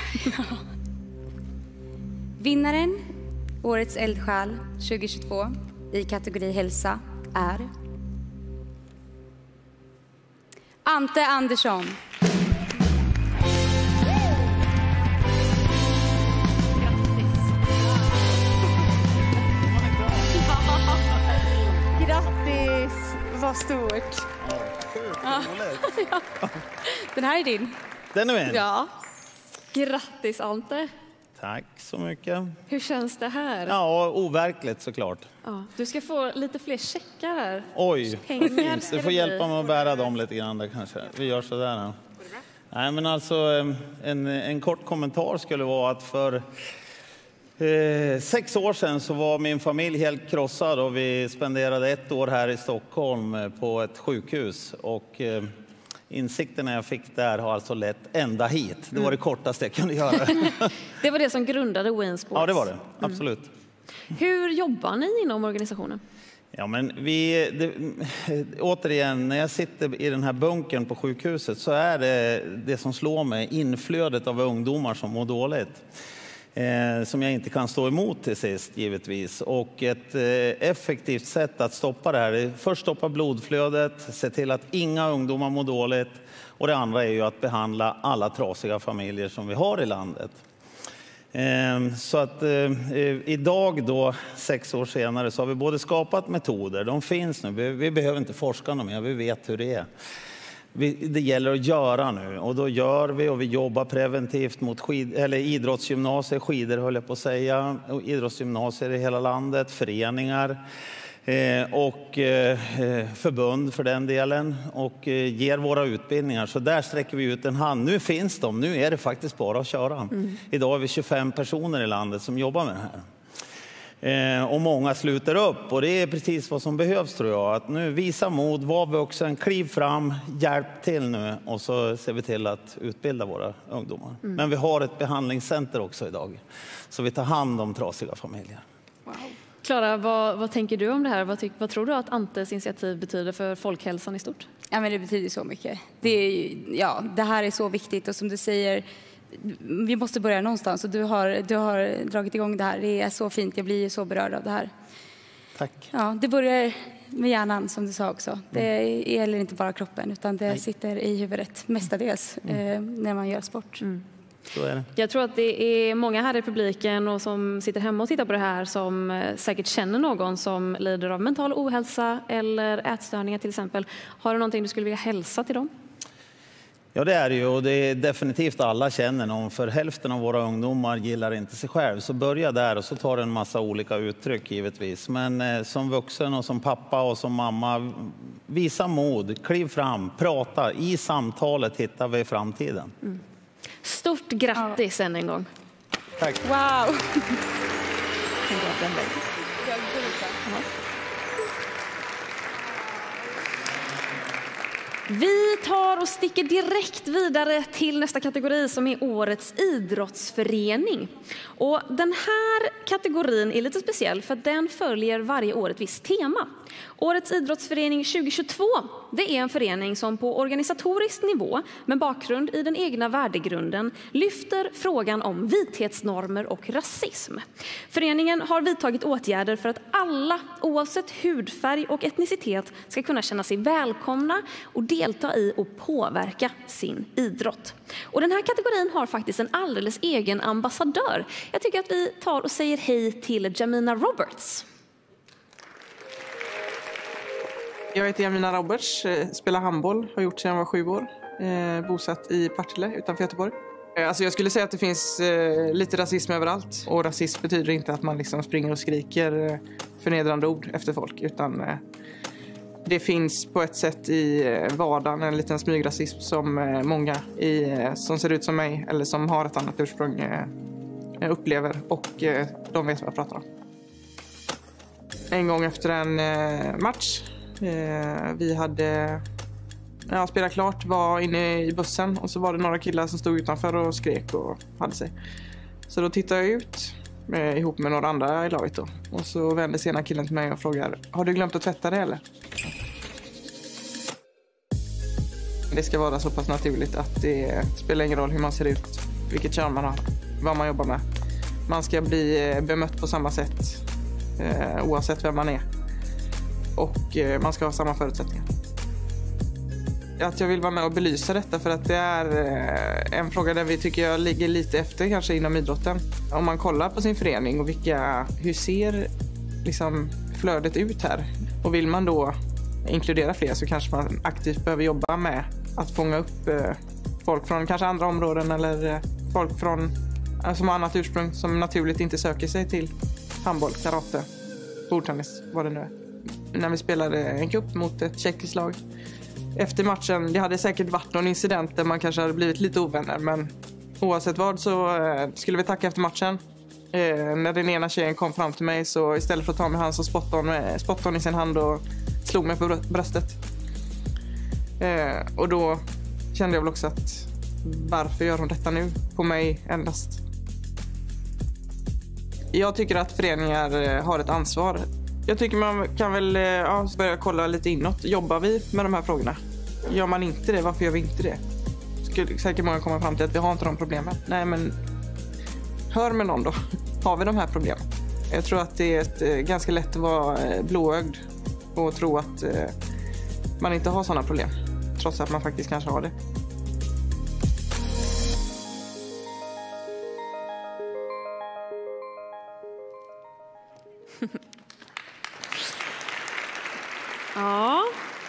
Vinnaren, Årets eldsjäl tjugohundratjugotvå i kategori hälsa är Ante Andersson. Grattis, vad stort. Ja. Den här är din. Den är min. Ja. Grattis, Ante. Tack så mycket. Hur känns det här? Ja, overkligt såklart. Ja, du ska få lite fler checkar här. Oj, pengar fint. Du får hjälpa mig att bära dem lite grann där kanske. Vi gör så där. Ja. Nej, men alltså en, en kort kommentar skulle vara att för eh, sex år sedan så var min familj helt krossad och vi spenderade ett år här i Stockholm på ett sjukhus. Och eh, insikterna jag fick där har alltså lett ända hit. Det var det kortaste jag kunde göra. Det var det som grundade Winsports. Ja, det var det. Absolut. Mm. Hur jobbar ni inom organisationen? Ja, men vi, det, återigen, när jag sitter i den här bunkern på sjukhuset så är det det som slår mig, inflödet av ungdomar som mår dåligt. Eh, som jag inte kan stå emot till sist, givetvis. Och ett eh, effektivt sätt att stoppa det här är först stoppa blodflödet, se till att inga ungdomar mår dåligt. Och det andra är ju att behandla alla trasiga familjer som vi har i landet. Eh, så att eh, idag då, sex år senare, så har vi både skapat metoder, de finns nu, vi, vi behöver inte forska något mer, vi vet hur det är. Vi, det gäller att göra nu och då gör vi och vi jobbar preventivt mot skid, eller idrottsgymnasier, skidor höll jag på att säga, och idrottsgymnasier i hela landet, föreningar eh, och eh, förbund för den delen och eh, ger våra utbildningar. Så där sträcker vi ut en hand. Nu finns de, nu är det faktiskt bara att köra. Mm. Idag är vi tjugofem personer i landet som jobbar med det här. Eh, och många sluter upp och det är precis vad som behövs tror jag. Att nu visa mod, var vuxen, kliv fram, hjälp till nu och så ser vi till att utbilda våra ungdomar. Mm. Men vi har ett behandlingscenter också idag. Så vi tar hand om trasiga familjer. Wow. Klara, vad, vad tänker du om det här? Vad, tyck, vad tror du att Antes initiativ betyder för folkhälsan i stort? Ja, men det betyder så mycket. Det, är, ja, det här är så viktigt och som du säger, vi måste börja någonstans och du har, du har dragit igång det här. Det är så fint, jag blir så berörd av det här. Tack. Ja, det börjar med hjärnan som du sa också. Det gäller inte bara kroppen utan det Nej. sitter i huvudet mestadels mm. eh, när man gör sport. Mm. Så är det. Jag tror att det är många här i publiken och som sitter hemma och tittar på det här som säkert känner någon som lider av mental ohälsa eller ätstörningar till exempel. Har du någonting du skulle vilja hälsa till dem? Ja, det är det ju och det är definitivt alla känner någon. För hälften av våra ungdomar gillar inte sig själv. Så börja där och så tar det en massa olika uttryck givetvis. Men eh, som vuxen och som pappa och som mamma, visa mod, kliv fram, prata. I samtalet hittar vi framtiden. Mm. Stort grattis ja. än en gång. Tack. Wow! Vi tar och sticker direkt vidare till nästa kategori som är årets idrottsförening. Och den här kategorin är lite speciell för att den följer varje år ett visst tema. Årets idrottsförening tjugohundratjugotvå, det är en förening som på organisatorisk nivå med bakgrund i den egna värdegrunden lyfter frågan om vithetsnormer och rasism. Föreningen har vidtagit åtgärder för att alla, oavsett hudfärg och etnicitet, ska kunna känna sig välkomna och delta i och påverka sin idrott. Och den här kategorin har faktiskt en alldeles egen ambassadör. Jag tycker att vi tar och säger hej till Jamina Roberts. Jag heter Jamina Roberts, spelar handboll, har gjort sedan jag var sju år, eh, bosatt i Partille utanför Göteborg. Eh, alltså jag skulle säga att det finns eh, lite rasism överallt, och rasism betyder inte att man liksom springer och skriker eh, förnedrande ord efter folk, utan eh, det finns på ett sätt i eh, vardagen en liten smygrasism som eh, många i, eh, som ser ut som mig eller som har ett annat ursprung eh, upplever, och eh, de vet vad jag pratar om. En gång efter en eh, match, Eh, vi hade ja, spelat klart, var inne i bussen, och så var det några killar som stod utanför och skrek och hade sig. Så då tittade jag ut eh, ihop med några andra i laget då. Och så vände sena killen till mig och frågar: har du glömt att tvätta det eller? Det ska vara så pass naturligt att det spelar ingen roll hur man ser ut, vilket kön man har, vad man jobbar med. Man ska bli bemött på samma sätt eh, oavsett vem man är. Och man ska ha samma förutsättningar. Att jag vill vara med och belysa detta för att det är en fråga där vi tycker jag ligger lite efter kanske inom idrotten. Om man kollar på sin förening och vilka, hur ser liksom flödet ut här? Och vill man då inkludera fler så kanske man aktivt behöver jobba med att fånga upp folk från kanske andra områden eller folk från, som har annat ursprung som naturligt inte söker sig till handboll, karate, bordtennis, vad det nu är. När vi spelade en cup mot ett tjeckiskt lag. Efter matchen, det hade säkert varit någon incident där man kanske hade blivit lite ovänner, men oavsett vad så eh, skulle vi tacka efter matchen. Eh, när den ena tjejen kom fram till mig så istället för att ta mig hand så spottade hon, eh, spottade hon i sin hand och slog mig på bröstet. Eh, och då kände jag väl också att varför gör hon detta nu på mig endast? Jag tycker att föreningar eh, har ett ansvar. Jag tycker man kan väl ja, börja kolla lite inåt. Jobbar vi med de här frågorna? Gör man inte det, varför gör vi inte det? Skulle säkert många komma fram till att vi har inte de problemen. Nej, men hör med någon då. Har vi de här problemen? Jag tror att det är ett, ganska lätt att vara blåögd och tro att eh, man inte har sådana problem. Trots att man faktiskt kanske har det. Ja,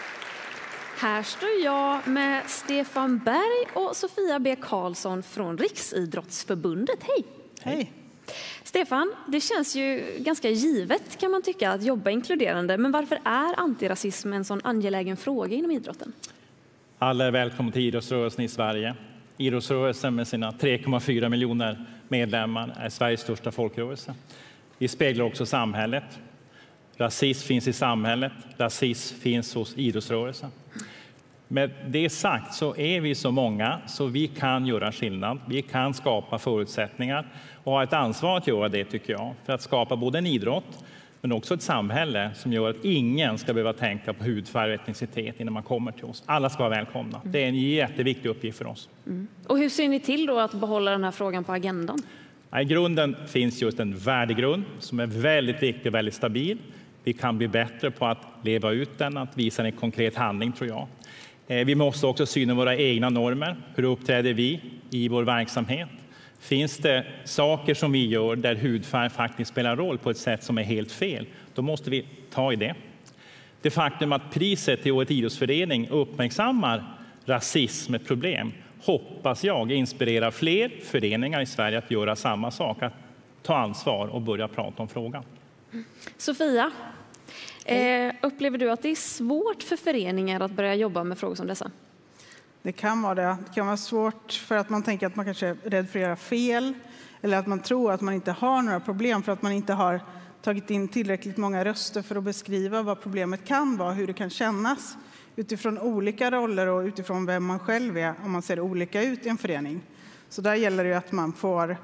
här står jag med Stefan Berg och Sofia B. Karlsson från Riksidrottsförbundet. Hej! Hej! Stefan, det känns ju ganska givet kan man tycka att jobba inkluderande, men varför är antirasism en sån angelägen fråga inom idrotten? Alla är välkomna till idrottsrörelsen i Sverige. Idrottsrörelsen med sina tre komma fyra miljoner medlemmar är Sveriges största folkrörelse. Vi speglar också samhället. Rasism finns i samhället, rasism finns hos idrottsrörelsen. Med det sagt så är vi så många så vi kan göra skillnad. Vi kan skapa förutsättningar och ha ett ansvar att göra det tycker jag. För att skapa både en idrott men också ett samhälle som gör att ingen ska behöva tänka på hudfärg och etnicitet innan man kommer till oss. Alla ska vara välkomna. Det är en jätteviktig uppgift för oss. Mm. Och hur ser ni till då att behålla den här frågan på agendan? I grunden finns just en värdegrund som är väldigt viktig och väldigt stabil. Vi kan bli bättre på att leva ut den, att visa en konkret handling tror jag. Vi måste också syna våra egna normer. Hur uppträder vi i vår verksamhet? Finns det saker som vi gör där hudfärg faktiskt spelar roll på ett sätt som är helt fel? Då måste vi ta i det. Det faktum att priset till Årets idrottsförening uppmärksammar rasism ett problem hoppas jag inspirerar fler föreningar i Sverige att göra samma sak, att ta ansvar och börja prata om frågan. Sofia, eh, upplever du att det är svårt för föreningar att börja jobba med frågor som dessa? Det kan vara det. Det kan vara svårt för att man tänker att man kanske är rädd för att göra fel eller att man tror att man inte har några problem för att man inte har tagit in tillräckligt många röster för att beskriva vad problemet kan vara, hur det kan kännas utifrån olika roller och utifrån vem man själv är om man ser olika ut i en förening. Så där gäller det att man får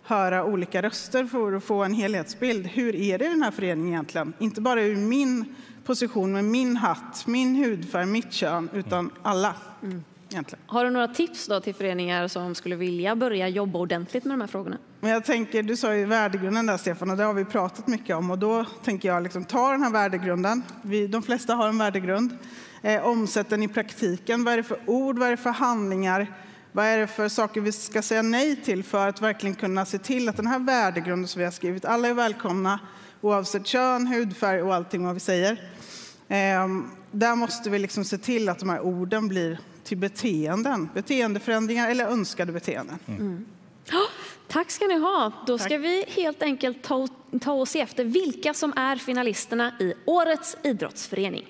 höra olika röster för att få en helhetsbild. Hur är det i den här föreningen egentligen? Inte bara ur min position med min hatt, min hudfärg, mitt kön, utan alla. Mm. Egentligen. Har du några tips då till föreningar som skulle vilja börja jobba ordentligt med de här frågorna? Men jag tänker, du sa ju värdegrunden där, Stefan, och det har vi pratat mycket om. Och då tänker jag liksom, ta den här värdegrunden. Vi, de flesta har en värdegrund. Eh, omsätt den i praktiken. Vad är det för ord, vad är det för handlingar? Vad är det för saker vi ska säga nej till för att verkligen kunna se till att den här värdegrunden som vi har skrivit, alla är välkomna oavsett kön, hudfärg och allting vad vi säger. Eh, där måste vi liksom se till att de här orden blir till beteenden, beteendeförändringar eller önskade beteenden. Mm. Oh, tack ska ni ha. Då ska Tack. vi helt enkelt ta, ta oss efter vilka som är finalisterna i årets idrottsförening.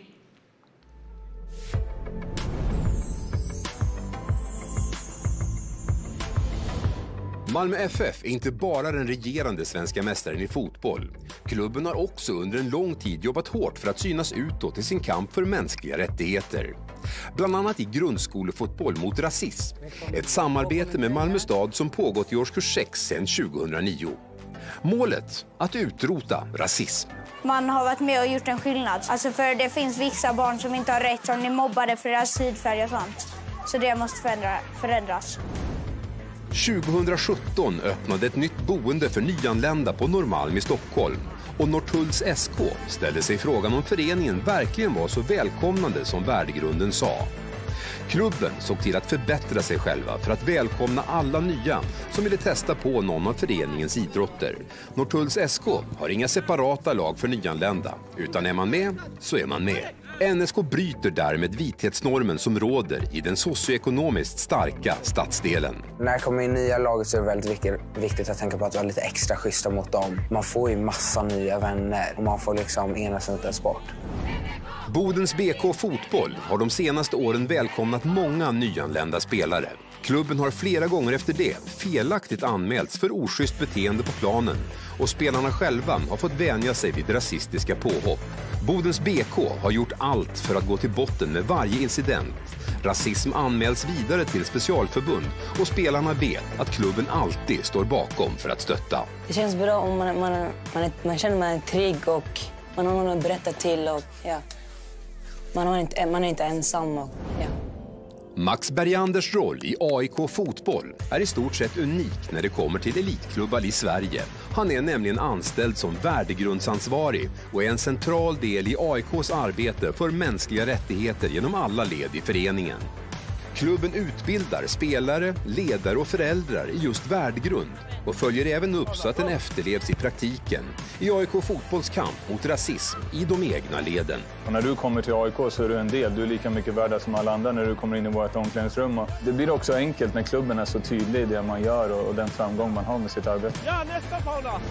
Malmö F F är inte bara den regerande svenska mästaren i fotboll. Klubben har också under en lång tid jobbat hårt för att synas utåt i sin kamp för mänskliga rättigheter. Bland annat i grundskolefotboll mot rasism. Ett samarbete med Malmö stad som pågått i årskurs sex sedan tjugohundranio. Målet? Att utrota rasism. Man har varit med och gjort en skillnad. Alltså för det finns vissa barn som inte har rätt, som är mobbade för deras hudfärg och sånt. Så det måste förändra, förändras. tjugohundrasjutton öppnade ett nytt boende för nyanlända på Norrmalm i Stockholm. Och Norrtulls S K ställde sig frågan om föreningen verkligen var så välkomnande som värdegrunden sa. Klubben såg till att förbättra sig själva för att välkomna alla nya som ville testa på någon av föreningens idrotter. Norrtulls S K har inga separata lag för nyanlända, utan är man med så är man med. N S K bryter därmed vithetsnormen som råder i den socioekonomiskt starka stadsdelen. När det kommer in nya lag så är det väldigt viktigt, viktigt att tänka på att vara lite extra schyssta mot dem. Man får ju massa nya vänner och man får liksom enas runt en sport. Bodens B K Fotboll har de senaste åren välkomnat många nyanlända spelare. Klubben har flera gånger efter det felaktigt anmälts för oschysst beteende på planen och spelarna själva har fått vänja sig vid rasistiska påhopp. Bodens B K har gjort allt för att gå till botten med varje incident. Rasism anmäls vidare till specialförbund och spelarna vet att klubben alltid står bakom för att stötta. Det känns bra om man, man, man, är, man känner man är trygg och man har någon att berätta till och ja, man, har inte, man är inte ensam. Och, ja. Max Berganders roll i A I K Fotboll är i stort sett unik när det kommer till elitklubbar i Sverige. Han är nämligen anställd som värdegrundsansvarig och är en central del i A I K:s arbete för mänskliga rättigheter genom alla led i föreningen. Klubben utbildar spelare, ledare och föräldrar i just värdegrund och följer även upp så att den efterlevs i praktiken i A I K Fotbolls kamp mot rasism i de egna leden. Och när du kommer till A I K så är du en del, du är lika mycket värd som alla andra när du kommer in i vårt omklädningsrum. Och det blir också enkelt när klubben är så tydlig i det man gör och, och den framgång man har med sitt arbete. Ja, nästa Paula!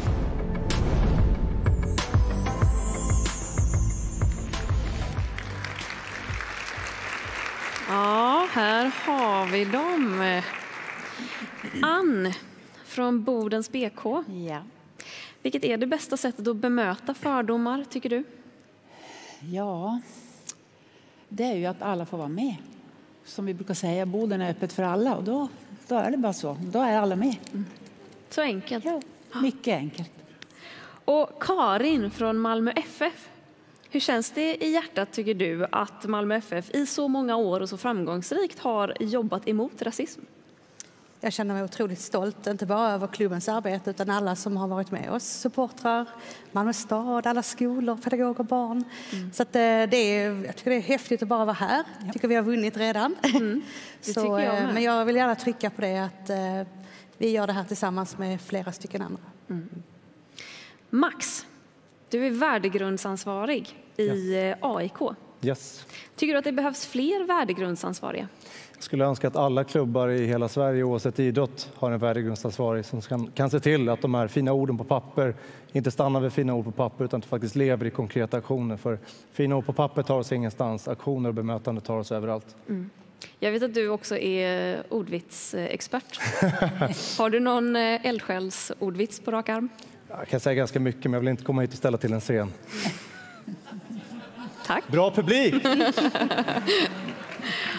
Ja, här har vi dem. Ann från Bodens B K. Ja. Vilket är det bästa sättet att bemöta fördomar, tycker du? Ja, det är ju att alla får vara med. Som vi brukar säga, Boden är öppet för alla och då, då är det bara så. Då är alla med. Mm. Så enkelt. Ja, mycket enkelt. Och Karin från Malmö F F. Hur känns det i hjärtat, tycker du, att Malmö F F i så många år och så framgångsrikt har jobbat emot rasism? Jag känner mig otroligt stolt, inte bara över klubbens arbete utan alla som har varit med oss. Supportrar, Malmö stad, alla skolor, pedagoger, barn. Mm. Så att det är, jag tycker det är häftigt att bara vara här. Jag tycker vi har vunnit redan. Mm. Det så, tycker jag med. Men jag vill gärna trycka på det att vi gör det här tillsammans med flera stycken andra. Mm. Max, du är värdegrundsansvarig i yes. A I K. Yes. Tycker du att det behövs fler värdegrundsansvariga? Jag skulle önska att alla klubbar i hela Sverige oavsett idrott har en värdegrundsansvarig som kan, kan se till att de här fina orden på papper inte stannar vid fina ord på papper utan att faktiskt lever i konkreta aktioner. För fina ord på papper tar oss ingenstans, aktioner och bemötande tar oss överallt. Mm. Jag vet att du också är ordvitsexpert. Har du någon eldsjälsordvits på rak arm? Jag kan säga ganska mycket men jag vill inte komma hit och ställa till en scen. Tack. Bra publik!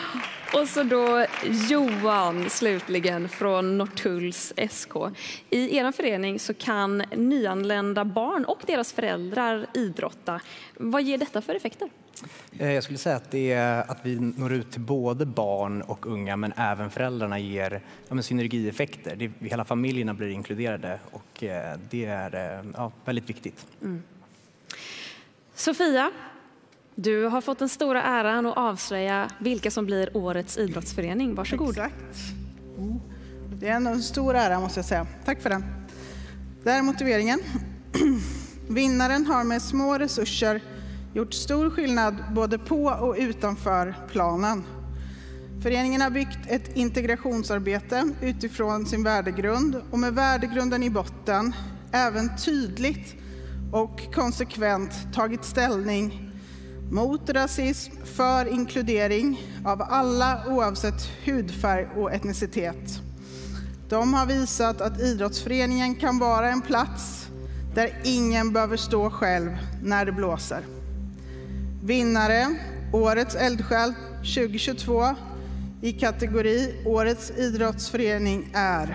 Och så då Johan slutligen från Norrtulls S K. I er förening så kan nyanlända barn och deras föräldrar idrotta. Vad ger detta för effekter? Jag skulle säga att, det är att vi når ut till både barn och unga, men även föräldrarna ger ja, men synergieffekter. Det, hela familjerna blir inkluderade och det är ja, väldigt viktigt. Mm. Sofia, du har fått den stora äran att avslöja vilka som blir årets idrottsförening. Varsågod. Exakt. Det är en stor ära måste jag säga. Tack för den. Det är motiveringen. Vinnaren har med små resurser gjort stor skillnad både på och utanför planen. Föreningen har byggt ett integrationsarbete utifrån sin värdegrund och med värdegrunden i botten även tydligt och konsekvent tagit ställning mot rasism, för inkludering av alla oavsett hudfärg och etnicitet. De har visat att idrottsföreningen kan vara en plats där ingen behöver stå själv när det blåser. Vinnare, Årets eldsjäl tjugohundratjugotvå i kategori Årets idrottsförening är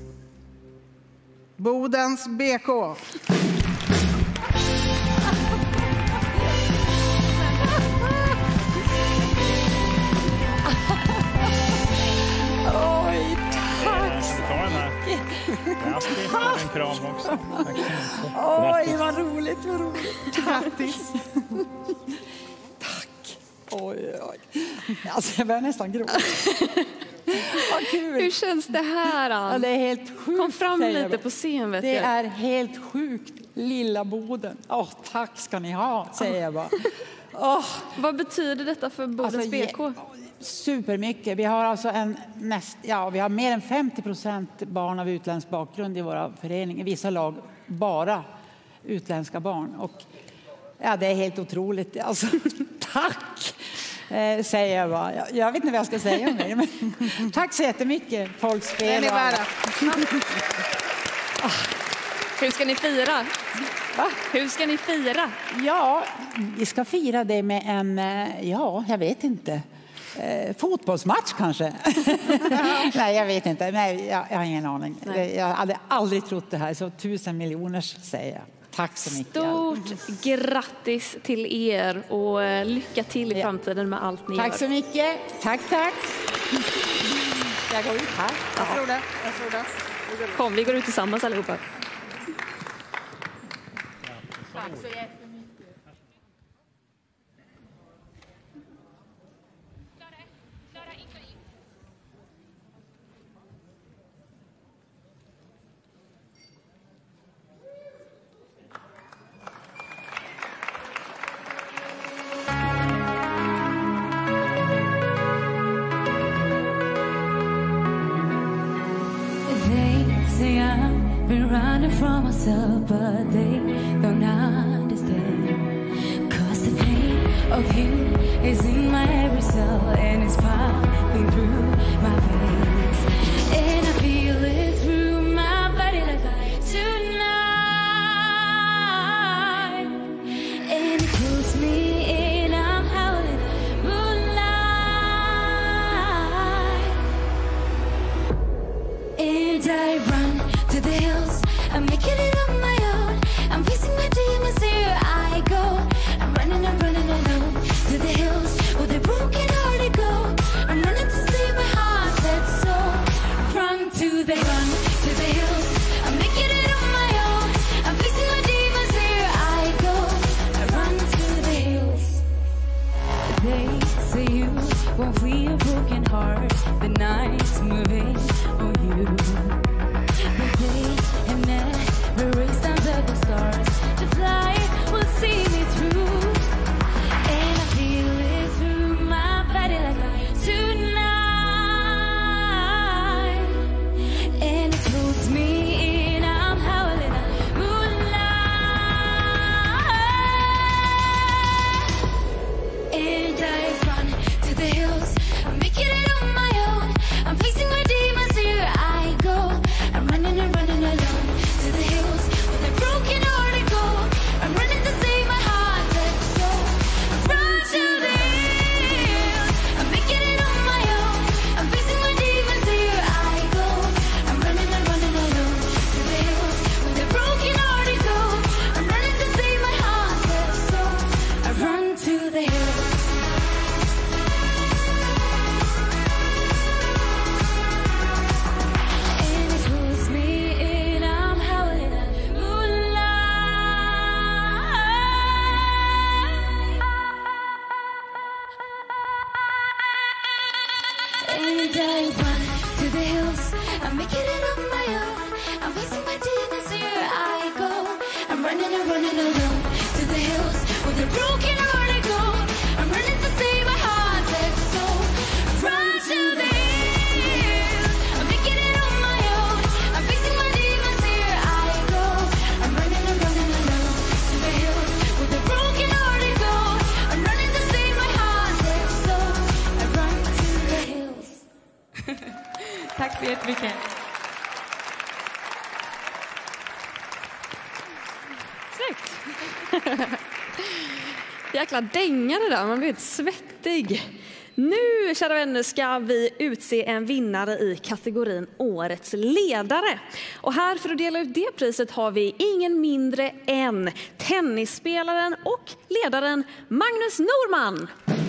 Bodens B K. Oj, tack så mycket. En kram också. Oj, vad roligt, vad roligt. Grattis. Tack. Oj, oj. Alltså, jag börjar nästan gråta. Vad kul. Hur känns det här, Ann? Ja, det är helt sjukt. Kom fram lite på scen, vet Det jag. är helt sjukt. Lilla Boden. Åh, tack ska ni ha, säger jag bara. Oh. Vad betyder detta för Bodens alltså, B K? Supermycket. Vi har alltså en näst, ja, vi har mer än femtio procent barn av utländsk bakgrund i våra föreningar. I vissa lag bara utländska barn. Och ja, det är helt otroligt. Alltså, tack, eh, säger jag bara. Jag, jag vet inte vad jag ska säga om det. Men, tack så jättemycket, folkspel. Den är värda. Hur ska ni fira? Va? Hur ska ni fira? Ja, vi ska fira det med en, ja, jag vet inte. Eh, fotbollsmatch kanske. Nej, jag vet inte. Nej, jag, jag har ingen aning. Nej. Jag hade aldrig trott det här. Så tusen miljoners säger jag. Tack så mycket. Stort grattis till er och lycka till i framtiden med allt ni tack gör. Tack så mycket. Tack, tack. Jag går ut här. Jag tror det. Jag tror det. Kom, vi går ut tillsammans allihopa. Tack så jättemycket. Running from myself, but they don't understand. Cause the pain of you is in my every cell, and it's popping through my veins. And I feel it through my body like I tonight. And it pulls me in, I'm howling moonlight. And I run to the hills, I'm making it on my own. I'm facing my demons, here I go. I'm running, I'm running alone to the hills where the broken hearted go. I'm running to save my heart that's so running and running alone to the hills with a broken heart I go. I'm running to save my heart and soul. Run to the hills, I'm making it on my own. I'm facing my demons, here I go. I'm running and running alone to the hills with a broken heart I go. I'm running to save my heart and soul. I run to the hills. Tack så jättemycket. Snyggt. Jäkla dängare där, man blir helt svettig. Nu, kära vänner, ska vi utse en vinnare i kategorin Årets ledare. Och här för att dela ut det priset har vi ingen mindre än tennisspelaren och ledaren Magnus Norman.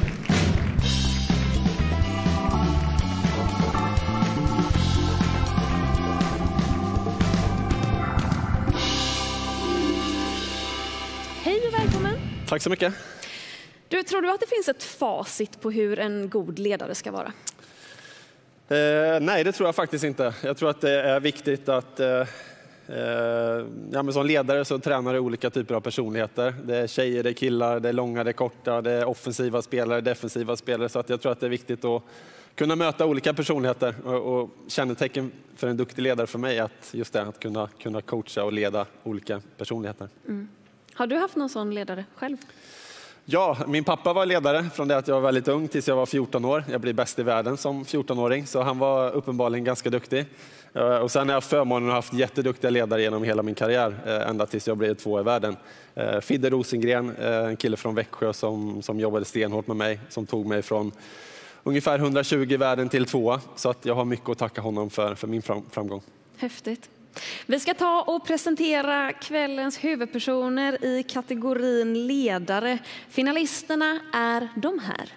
Hej och välkommen. Tack så mycket. Du, tror du att det finns ett facit på hur en god ledare ska vara? Eh, nej, det tror jag faktiskt inte. Jag tror att det är viktigt att eh, ja, men som ledare så tränar du olika typer av personligheter. Det är tjejer, det är killar, det är långa, det är korta, det är offensiva spelare, defensiva spelare. Så att jag tror att det är viktigt att kunna möta olika personligheter. Och, och kännetecken för en duktig ledare för mig är att just det, att kunna, kunna coacha och leda olika personligheter. Mm. Har du haft någon sån ledare själv? Ja, min pappa var ledare från det att jag var väldigt ung tills jag var fjorton år. Jag blev bäst i världen som fjortonåring, så han var uppenbarligen ganska duktig. Och sen har jag förmånen att ha haft jätteduktiga ledare genom hela min karriär, ända tills jag blev två i världen. Fidde Rosengren, en kille från Växjö som, som jobbade stenhårt med mig, som tog mig från ungefär hundratjugo i världen till tvåa. Så att jag har mycket att tacka honom för, för min framgång. Häftigt. Vi ska ta och presentera kvällens huvudpersoner i kategorin ledare. Finalisterna är de här.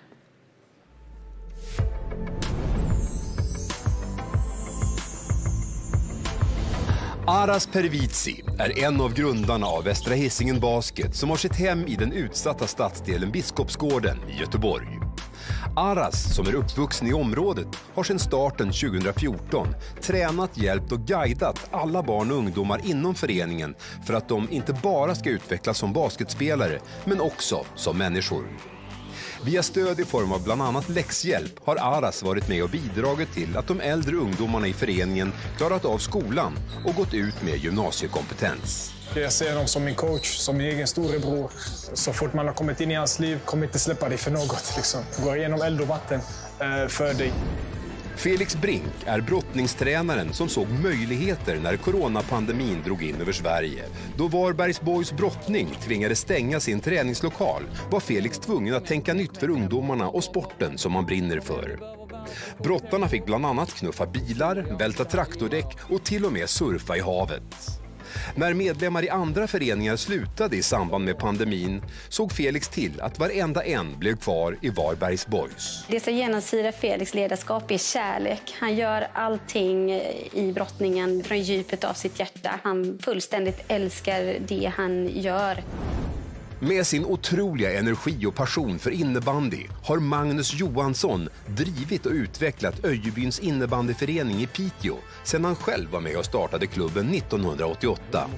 Aras Pervici är en av grundarna av Västra Hisingen Basket som har sitt hem i den utsatta stadsdelen Biskopsgården i Göteborg. Aras, som är uppvuxen i området, har sedan starten tjugohundrafjorton tränat, hjälpt och guidat alla barn och ungdomar inom föreningen för att de inte bara ska utvecklas som basketspelare, men också som människor. Via stöd i form av bland annat läxhjälp har Aras varit med och bidragit till att de äldre ungdomarna i föreningen klarat av skolan och gått ut med gymnasiekompetens. Jag ser dem som min coach, som min egen storebror. Så fort man har kommit in i hans liv kommer inte släppa dig för något. Liksom. Gå igenom eld och vatten eh, för dig. Felix Brink är brottningstränaren som såg möjligheter när coronapandemin drog in över Sverige. Då Varbergs Boys brottning tvingades stänga sin träningslokal var Felix tvungen att tänka nytt för ungdomarna och sporten som man brinner för. Brottarna fick bland annat knuffa bilar, välta traktordäck och till och med surfa i havet. När medlemmar i andra föreningar slutade i samband med pandemin såg Felix till att varenda en blev kvar i Varbergs Boys. Det som genomsyrar Felix ledarskap är kärlek. Han gör allting i brottningen från djupet av sitt hjärta. Han fullständigt älskar det han gör. Med sin otroliga energi och passion för innebandy har Magnus Johansson drivit och utvecklat Öjebyns innebandyförening i Piteå sedan han själv var med och startade klubben nittonhundraåttioåtta.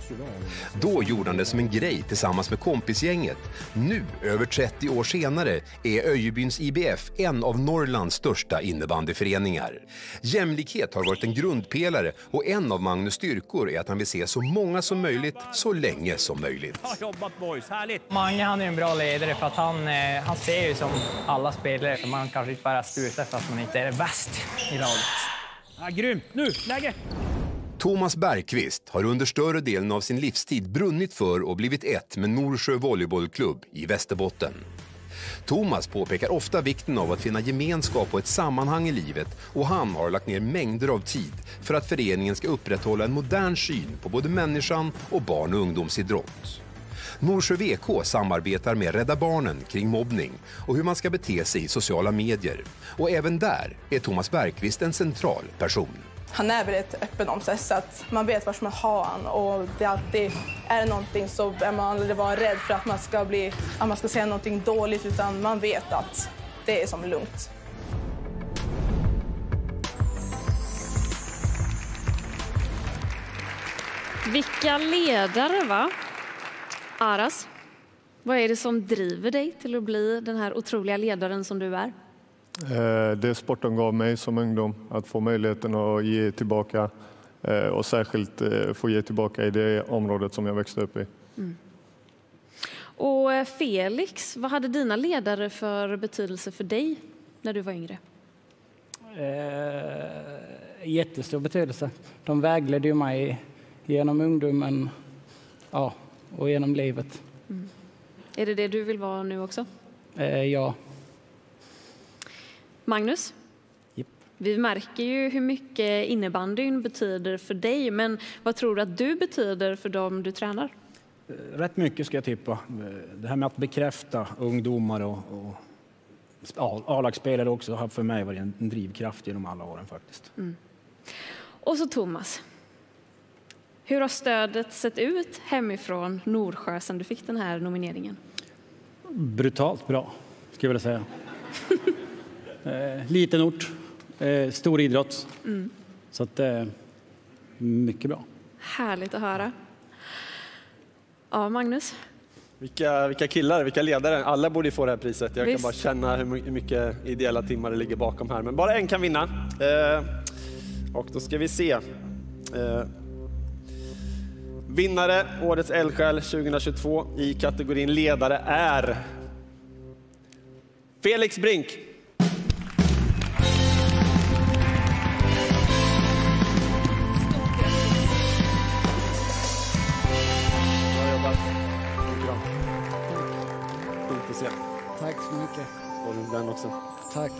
Då gjorde han det som en grej tillsammans med kompisgänget. Nu, över trettio år senare, är Öjebyns I B F en av Norrlands största innebandyföreningar. Jämlikhet har varit en grundpelare och en av Magnus styrkor är att han vill se så många som möjligt så länge som möjligt. Bra jobbat boys, härligt! Mange han är en bra ledare för att han, eh, han ser ju som alla spelare. Så man kanske inte bara slutar för att man inte är bäst i laget. Ja, grymt! Nu, läge! Thomas Bergqvist har under större delen av sin livstid brunnit för och blivit ett med Norsjö volleybollklubb i Västerbotten. Thomas påpekar ofta vikten av att finna gemenskap och ett sammanhang i livet och han har lagt ner mängder av tid för att föreningen ska upprätthålla en modern syn på både människan och barn- och ungdomsidrott. Norsjö V K samarbetar med Rädda Barnen kring mobbning och hur man ska bete sig i sociala medier. Och även där är Thomas Bergqvist en central person. Han är väldigt öppen om sig så att man vet var man har han och det alltid är någonting så är man aldrig vara rädd för att man ska bli att man ska säga någonting dåligt utan man vet att det är som lugnt. Vilka ledare, va? Aras, vad är det som driver dig till att bli den här otroliga ledaren som du är? Det sporten gav mig som ungdom, att få möjligheten att ge tillbaka och särskilt få ge tillbaka i det området som jag växte upp i. Mm. Och Felix, vad hade dina ledare för betydelse för dig när du var yngre? Eh, jättestor betydelse. De vägledde ju mig genom ungdomen, ja, och genom livet. Mm. Är det det du vill vara nu också? Eh, ja. Magnus? Yep. Vi märker ju hur mycket innebandyn betyder för dig, men vad tror du att du betyder för dem du tränar? Rätt mycket ska jag tippa. Det här med att bekräfta ungdomar och, och ja, A-lagsspelare också har för mig varit en drivkraft genom alla åren faktiskt. Mm. Och så Thomas. Hur har stödet sett ut hemifrån Norsjö sedan du fick den här nomineringen? Brutalt bra, skulle jag vilja säga. eh, liten ort, eh, stor idrott. Mm. Så att eh, mycket bra. Härligt att höra. Ja, Magnus? Vilka, vilka killar, vilka ledare. Alla borde få det här priset. Jag Visst. kan bara känna hur mycket ideella timmar det ligger bakom här. Men bara en kan vinna. Eh, och då ska vi se. Eh, vinnare, Årets eldsjäl tjugohundratjugotvå i kategorin ledare är Felix Brink. Tack så mycket. Och den också. Tack.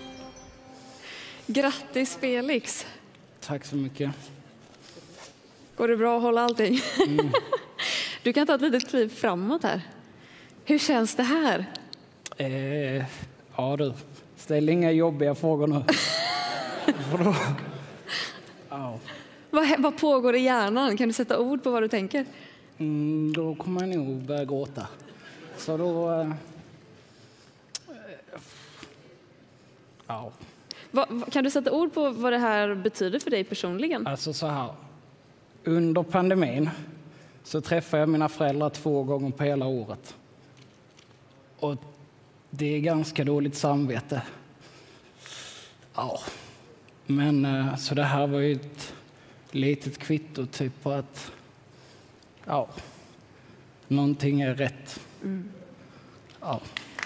Grattis Felix. Tack så mycket. Går det bra att hålla allting? Mm. Du kan ta ett litet kliv framåt här. Hur känns det här? Eh, ja du, ställ inga jobbiga frågor nu. ja. vad, vad pågår i hjärnan? Kan du sätta ord på vad du tänker? Mm, då kommer jag nog börja gråta. Så då... Eh, ja. Va, kan du sätta ord på vad det här betyder för dig personligen? Alltså så här. Under pandemin så träffade jag mina föräldrar två gånger på hela året. Och det är ganska dåligt samvete. Ja. Men eh, så det här var ju ett litet kvitto typ på att ja, någonting är rätt. Mm. Ja.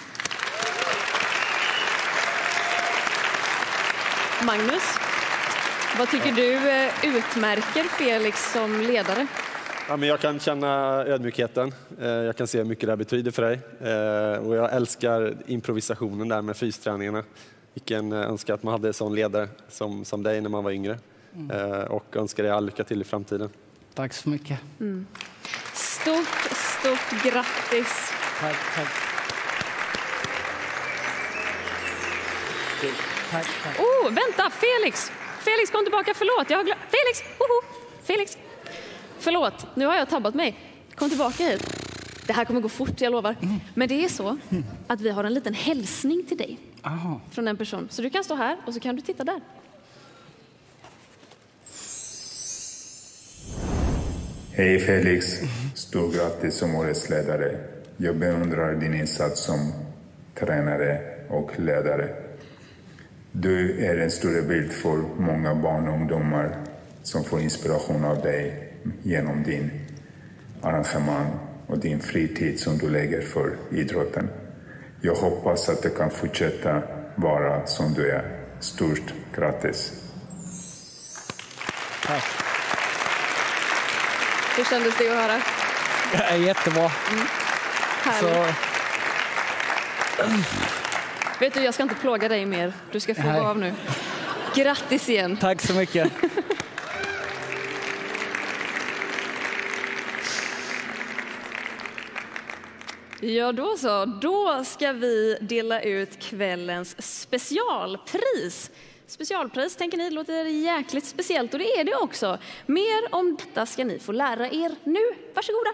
Magnus, vad tycker du utmärker Felix som ledare? Ja, men jag kan känna ödmjukheten. Jag kan se hur mycket det här betyder för dig. Och jag älskar improvisationen där med fysträningarna. Vilken önskar att man hade en sån ledare som, som dig när man var yngre. Mm. Och önskar dig all lycka till i framtiden. Tack så mycket. Mm. Stort, stort grattis. Tack, tack. Tack, tack. Oh, vänta, Felix! Felix, kom tillbaka, förlåt. Jag har glömt. Felix! Oho. Felix! Förlåt, nu har jag tabbat mig. Kom tillbaka hit. Det här kommer gå fort, jag lovar. Mm. Men det är så att vi har en liten hälsning till dig. Aha. Från en person. Så du kan stå här och så kan du titta där. Hej Felix, stort grattis som årets ledare. Jag beundrar din insats som tränare och ledare. Du är en stor bild för många barn och ungdomar som får inspiration av dig genom din arrangemang och din fritid som du lägger för idrotten. Jag hoppas att det kan fortsätta vara som du är. Stort grattis! Tack. Hur kändes det att höra? Ja, jättebra. Mm. Härligt. Så... Vet du, jag ska inte plåga dig mer. Du ska få Nej. gå av nu. Grattis igen. Tack så mycket. Ja, då så. Då ska vi dela ut kvällens specialpris. Specialpris, tänker ni, låter jäkligt speciellt och det är det också. Mer om detta ska ni få lära er nu. Varsågoda.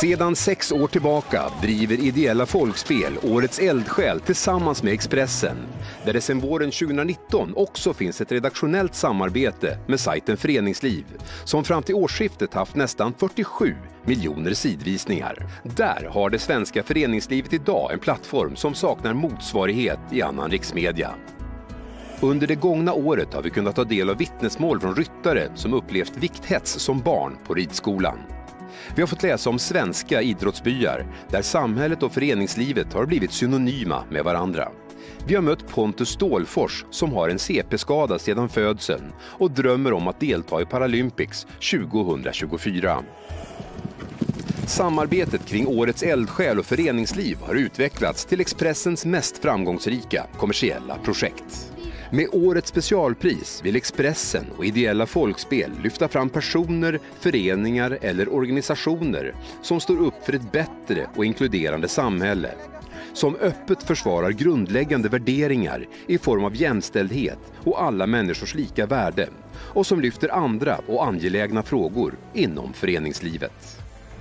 Sedan sex år tillbaka driver Ideella Folkspel Årets eldsjäl tillsammans med Expressen, där det sedan våren tjugonitton också finns ett redaktionellt samarbete med sajten Föreningsliv, som fram till årsskiftet haft nästan fyrtiosju miljoner sidvisningar. Där har det svenska föreningslivet idag en plattform som saknar motsvarighet i annan riksmedia. Under det gångna året har vi kunnat ta del av vittnesmål från ryttare som upplevt vikthets som barn på ridskolan. Vi har fått läsa om svenska idrottsbyar där samhället och föreningslivet har blivit synonyma med varandra. Vi har mött Pontus Stålfors som har en C P-skada sedan födseln och drömmer om att delta i Paralympics tjugohundratjugofyra. Samarbetet kring Årets eldsjäl och föreningsliv har utvecklats till Expressens mest framgångsrika kommersiella projekt. Med årets specialpris vill Expressen och Ideella Folkspel lyfta fram personer, föreningar eller organisationer som står upp för ett bättre och inkluderande samhälle. Som öppet försvarar grundläggande värderingar i form av jämställdhet och alla människors lika värde. Och som lyfter andra och angelägna frågor inom föreningslivet.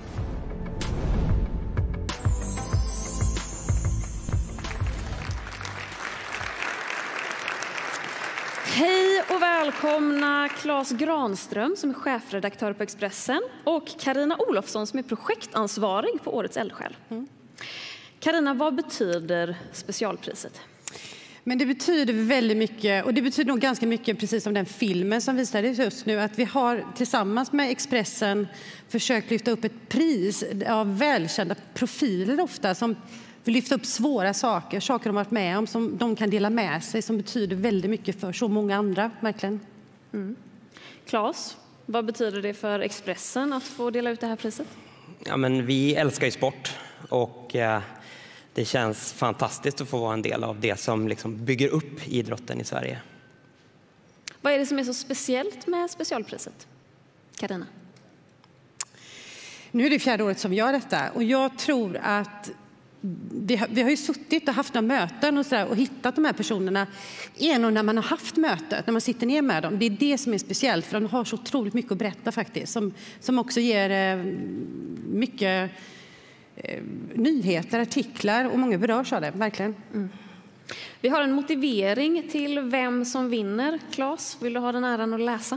Hej och välkomna Claes Granström som är chefredaktör på Expressen och Carina Olofsson som är projektansvarig på Årets eldsjäl. Carina, vad betyder specialpriset? Men det betyder väldigt mycket, och det betyder nog ganska mycket precis som den filmen som visades just nu, att vi har tillsammans med Expressen försökt lyfta upp ett pris av välkända profiler ofta som vill lyfta upp svåra saker, saker de har varit med om som de kan dela med sig, som betyder väldigt mycket för så många andra, verkligen. Mm. Claes, vad betyder det för Expressen att få dela ut det här priset? Ja, men vi älskar ju sport och eh, det känns fantastiskt att få vara en del av det som liksom bygger upp idrotten i Sverige. Vad är det som är så speciellt med specialpriset? Carina? Nu är det fjärde året som vi gör detta och jag tror att vi har, vi har ju suttit och haft några möten och, så där, och hittat de här personerna en och när man har haft mötet, när man sitter ner med dem. Det är det som är speciellt, för de har så otroligt mycket att berätta faktiskt, som, som också ger eh, mycket eh, nyheter, artiklar och många berörs av det, verkligen. Mm. Vi har en motivering till vem som vinner. Claes, vill du ha den äran att läsa?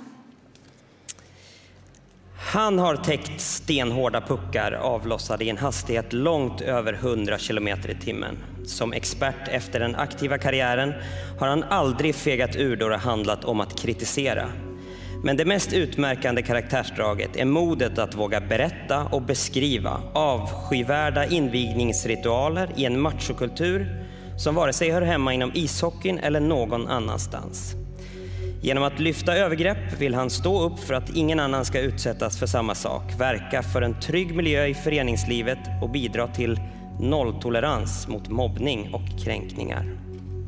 Han har täckt stenhårda puckar avlossade i en hastighet långt över hundra kilometer i timmen. Som expert efter den aktiva karriären har han aldrig fegat ur då det handlat om att kritisera. Men det mest utmärkande karaktärsdraget är modet att våga berätta och beskriva avskyvärda invigningsritualer i en machokultur som vare sig hör hemma inom ishockeyn eller någon annanstans. Genom att lyfta övergrepp vill han stå upp för att ingen annan ska utsättas för samma sak, verka för en trygg miljö i föreningslivet och bidra till nolltolerans mot mobbning och kränkningar.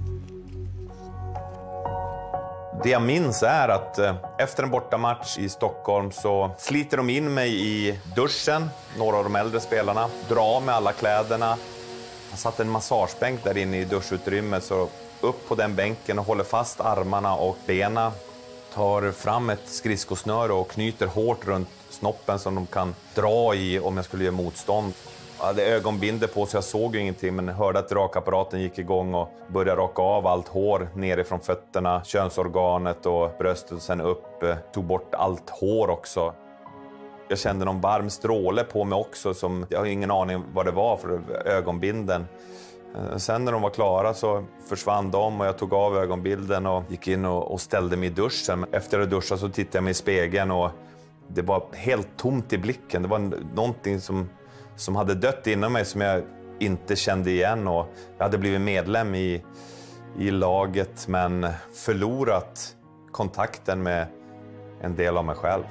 Det jag minns är att efter en bortamatch i Stockholm så sliter de in mig i duschen, några av de äldre spelarna, drar av med alla kläderna. Han satt en massagebänk där inne i duschutrymmet, så upp på den bänken och håller fast armarna och benen. Tar fram ett skridskosnöre och knyter hårt runt snoppen som de kan dra i om jag skulle göra motstånd. Jag hade ögonbindel på så jag såg ju ingenting, men hörde att rakapparaten gick igång och började raka av allt hår nerifrån fötterna, könsorganet och bröstet och sen upp. Tog bort allt hår också. Jag kände någon varm stråle på mig också, som jag har ingen aning vad det var för ögonbinden. Sen när de var klara så försvann de och jag tog av ögonbilden och gick in och, och ställde mig i duschen. Efter att duscha så tittade jag mig i spegeln och det var helt tomt i blicken. Det var någonting som, som hade dött inom mig som jag inte kände igen. Och jag hade blivit medlem i, i laget men förlorat kontakten med en del av mig själv.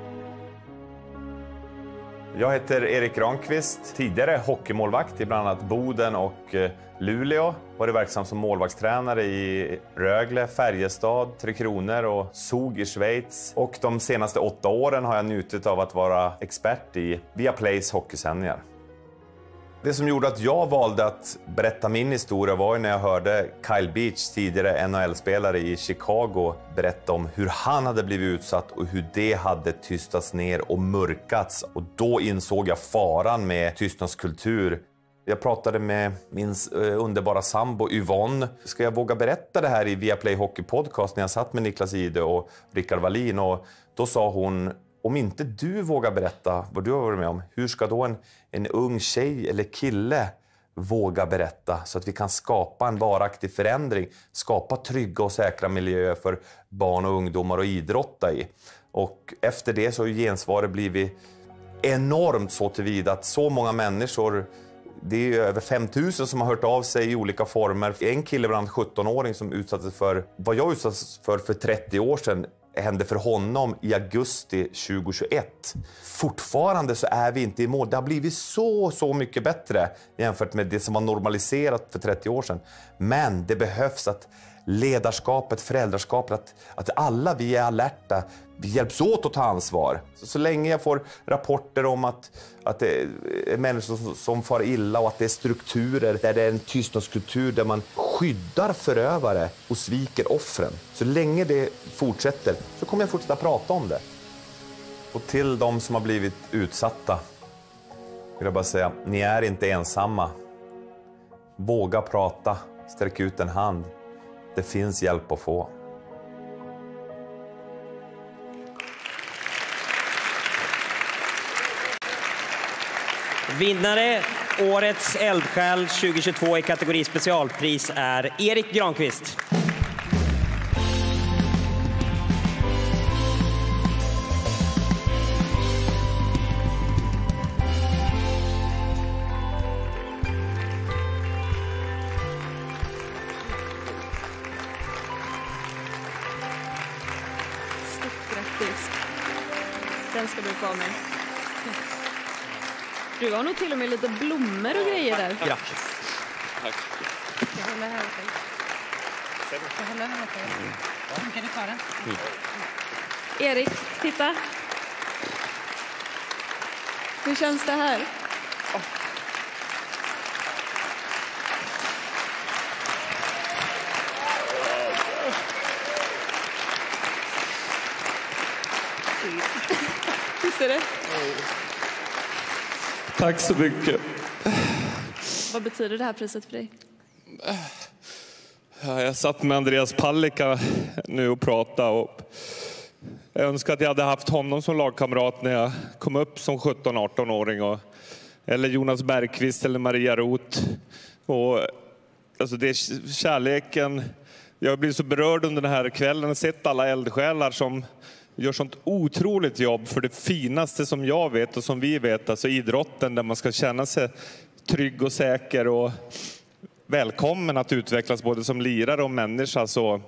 Jag heter Erik Granqvist, tidigare hockeymålvakt i bland annat Boden och Luleå. Varit verksam som målvaktstränare i Rögle, Färjestad, Tre Kronor och Zug i Schweiz. Och de senaste åtta åren har jag njutit av att vara expert i Viaplays hockeysändningar. Det som gjorde att jag valde att berätta min historia var när jag hörde Kyle Beach, tidigare N H L-spelare i Chicago, berätta om hur han hade blivit utsatt och hur det hade tystats ner och mörkats. Och då insåg jag faran med tystnadskultur. Jag pratade med min underbara sambo Yvonne. Ska jag våga berätta det här i Viaplay Hockey Podcast när jag satt med Niklas Ide och Rickard Wallin? Och då sa hon, om inte du vågar berätta vad du har varit med om, hur ska då en, en ung tjej eller kille våga berätta så att vi kan skapa en varaktig förändring, skapa trygga och säkra miljöer för barn och ungdomar att idrotta i. Och efter det så har gensvaret blivit enormt så tillvida att så många människor, det är över fem tusen som har hört av sig i olika former. En kille bland sjutton-åring som utsattes för vad jag utsattes för för trettio år sedan hände för honom i augusti tjugohundratjugoett. Fortfarande så är vi inte i mål. Det har blivit så, så mycket bättre jämfört med det som var normaliserat för trettio år sedan. Men det behövs att ledarskapet, föräldraskapet, att, att alla vi är alerta, vi hjälps åt att ta ansvar. Så, så länge jag får rapporter om att, att det är människor som, som far illa och att det är strukturer där det är en tystnadskultur där man skyddar förövare och sviker offren. Så länge det fortsätter så kommer jag fortsätta prata om det. Och till de som har blivit utsatta vill jag bara säga, ni är inte ensamma. Våga prata, sträck ut en hand. Det finns hjälp att få. Vinnare Årets eldsjäl tjugohundratjugotvå i kategori specialpris är Erik Granqvist. Den ska du få med. Du har nog till och med lite blommor och grejer där. Grattis. Tack. Jag håller här åt dig. Jag håller här åt dig. Kan du ta den? Mm. Erik, titta. Hur känns det här? Oh. Visst är det? Tack så mycket. Vad betyder det här priset för dig? Jag satt med Andreas Palicka nu och pratade. Och jag önskar att jag hade haft honom som lagkamrat när jag kom upp som sjutton arton-åring. Och, eller Jonas Bergqvist eller Maria Roth. Och, alltså det är kärleken. Jag har blivit så berörd under den här kvällen och sett alla eldsjälar som gör sånt otroligt jobb för det finaste som jag vet och som vi vet, alltså idrotten, där man ska känna sig trygg och säker och välkommen att utvecklas både som lirare och människa. Så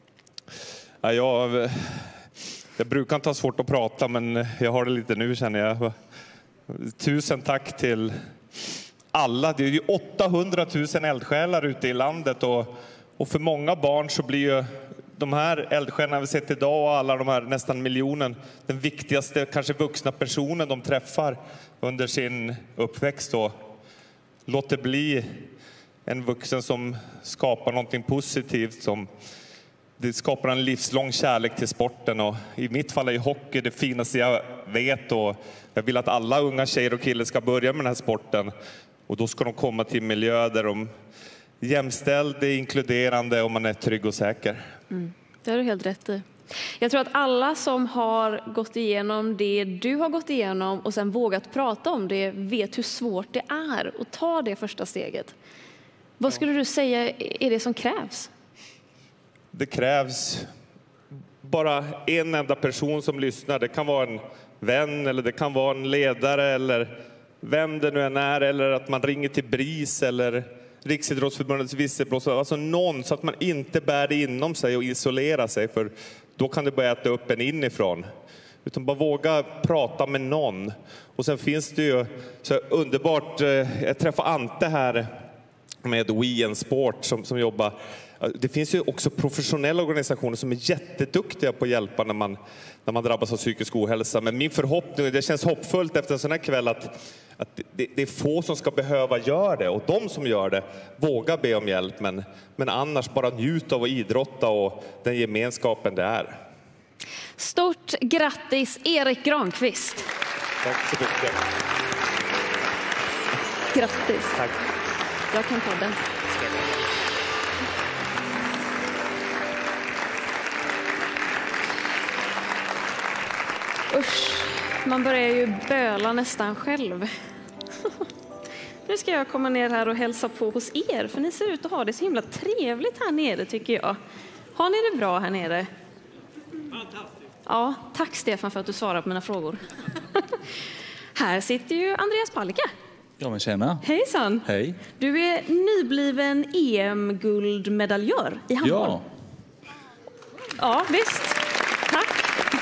ja, jag, jag brukar inte ha svårt att prata, men jag har det lite nu, känner jag. Tusen tack till alla. Det är ju åttahundratusen eldsjälar ute i landet och, och för många barn så blir ju de här eldsjälarna vi sett idag och alla de här nästan miljonen den viktigaste kanske vuxna personen de träffar under sin uppväxt. Och låt det bli en vuxen som skapar någonting positivt, som det skapar en livslång kärlek till sporten. Och i mitt fall är hockey det finaste jag vet, och jag vill att alla unga tjejer och killar ska börja med den här sporten, och då ska de komma till en miljö där de är jämställda, inkluderande och man är trygg och säker. Mm, det har du helt rätt i. Jag tror att alla som har gått igenom det du har gått igenom och sen vågat prata om det vet hur svårt det är att ta det första steget. Vad skulle du säga är det som krävs? Det krävs bara en enda person som lyssnar. Det kan vara en vän eller det kan vara en ledare eller vem det nu än är, eller att man ringer till BRIS eller Riksidrottsförbundets visselblåsare, alltså någon, så att man inte bär det inom sig och isolerar sig, för då kan det börja äta upp en inifrån. Utan bara våga prata med någon. Och sen finns det ju så underbart, jag träffade Ante här med We and Sport som, som jobbar. Det finns ju också professionella organisationer som är jätteduktiga på att hjälpa när man, när man drabbas av psykisk ohälsa. Men min förhoppning, det känns hoppfullt efter en sån här kväll, att, att det, det är få som ska behöva göra det, och de som gör det vågar be om hjälp, men, men annars bara njuta av att idrotta och den gemenskapen det är. Stort grattis Erik Granqvist. Tack så mycket. Grattis. Tack. Jag kan ta den. Usch, man börjar ju böla nästan själv. Nu ska jag komma ner här och hälsa på hos er, för ni ser ut att ha det så himla trevligt här nere tycker jag. Har ni det bra här nere? Fantastiskt. Ja, tack Stefan för att du svarar på mina frågor. Här sitter ju Andreas Palicka. Ja, men tjena. Hejsan. Hej. Du är nybliven E M-guldmedaljör i handboll. Ja. Ja, visst. Tack.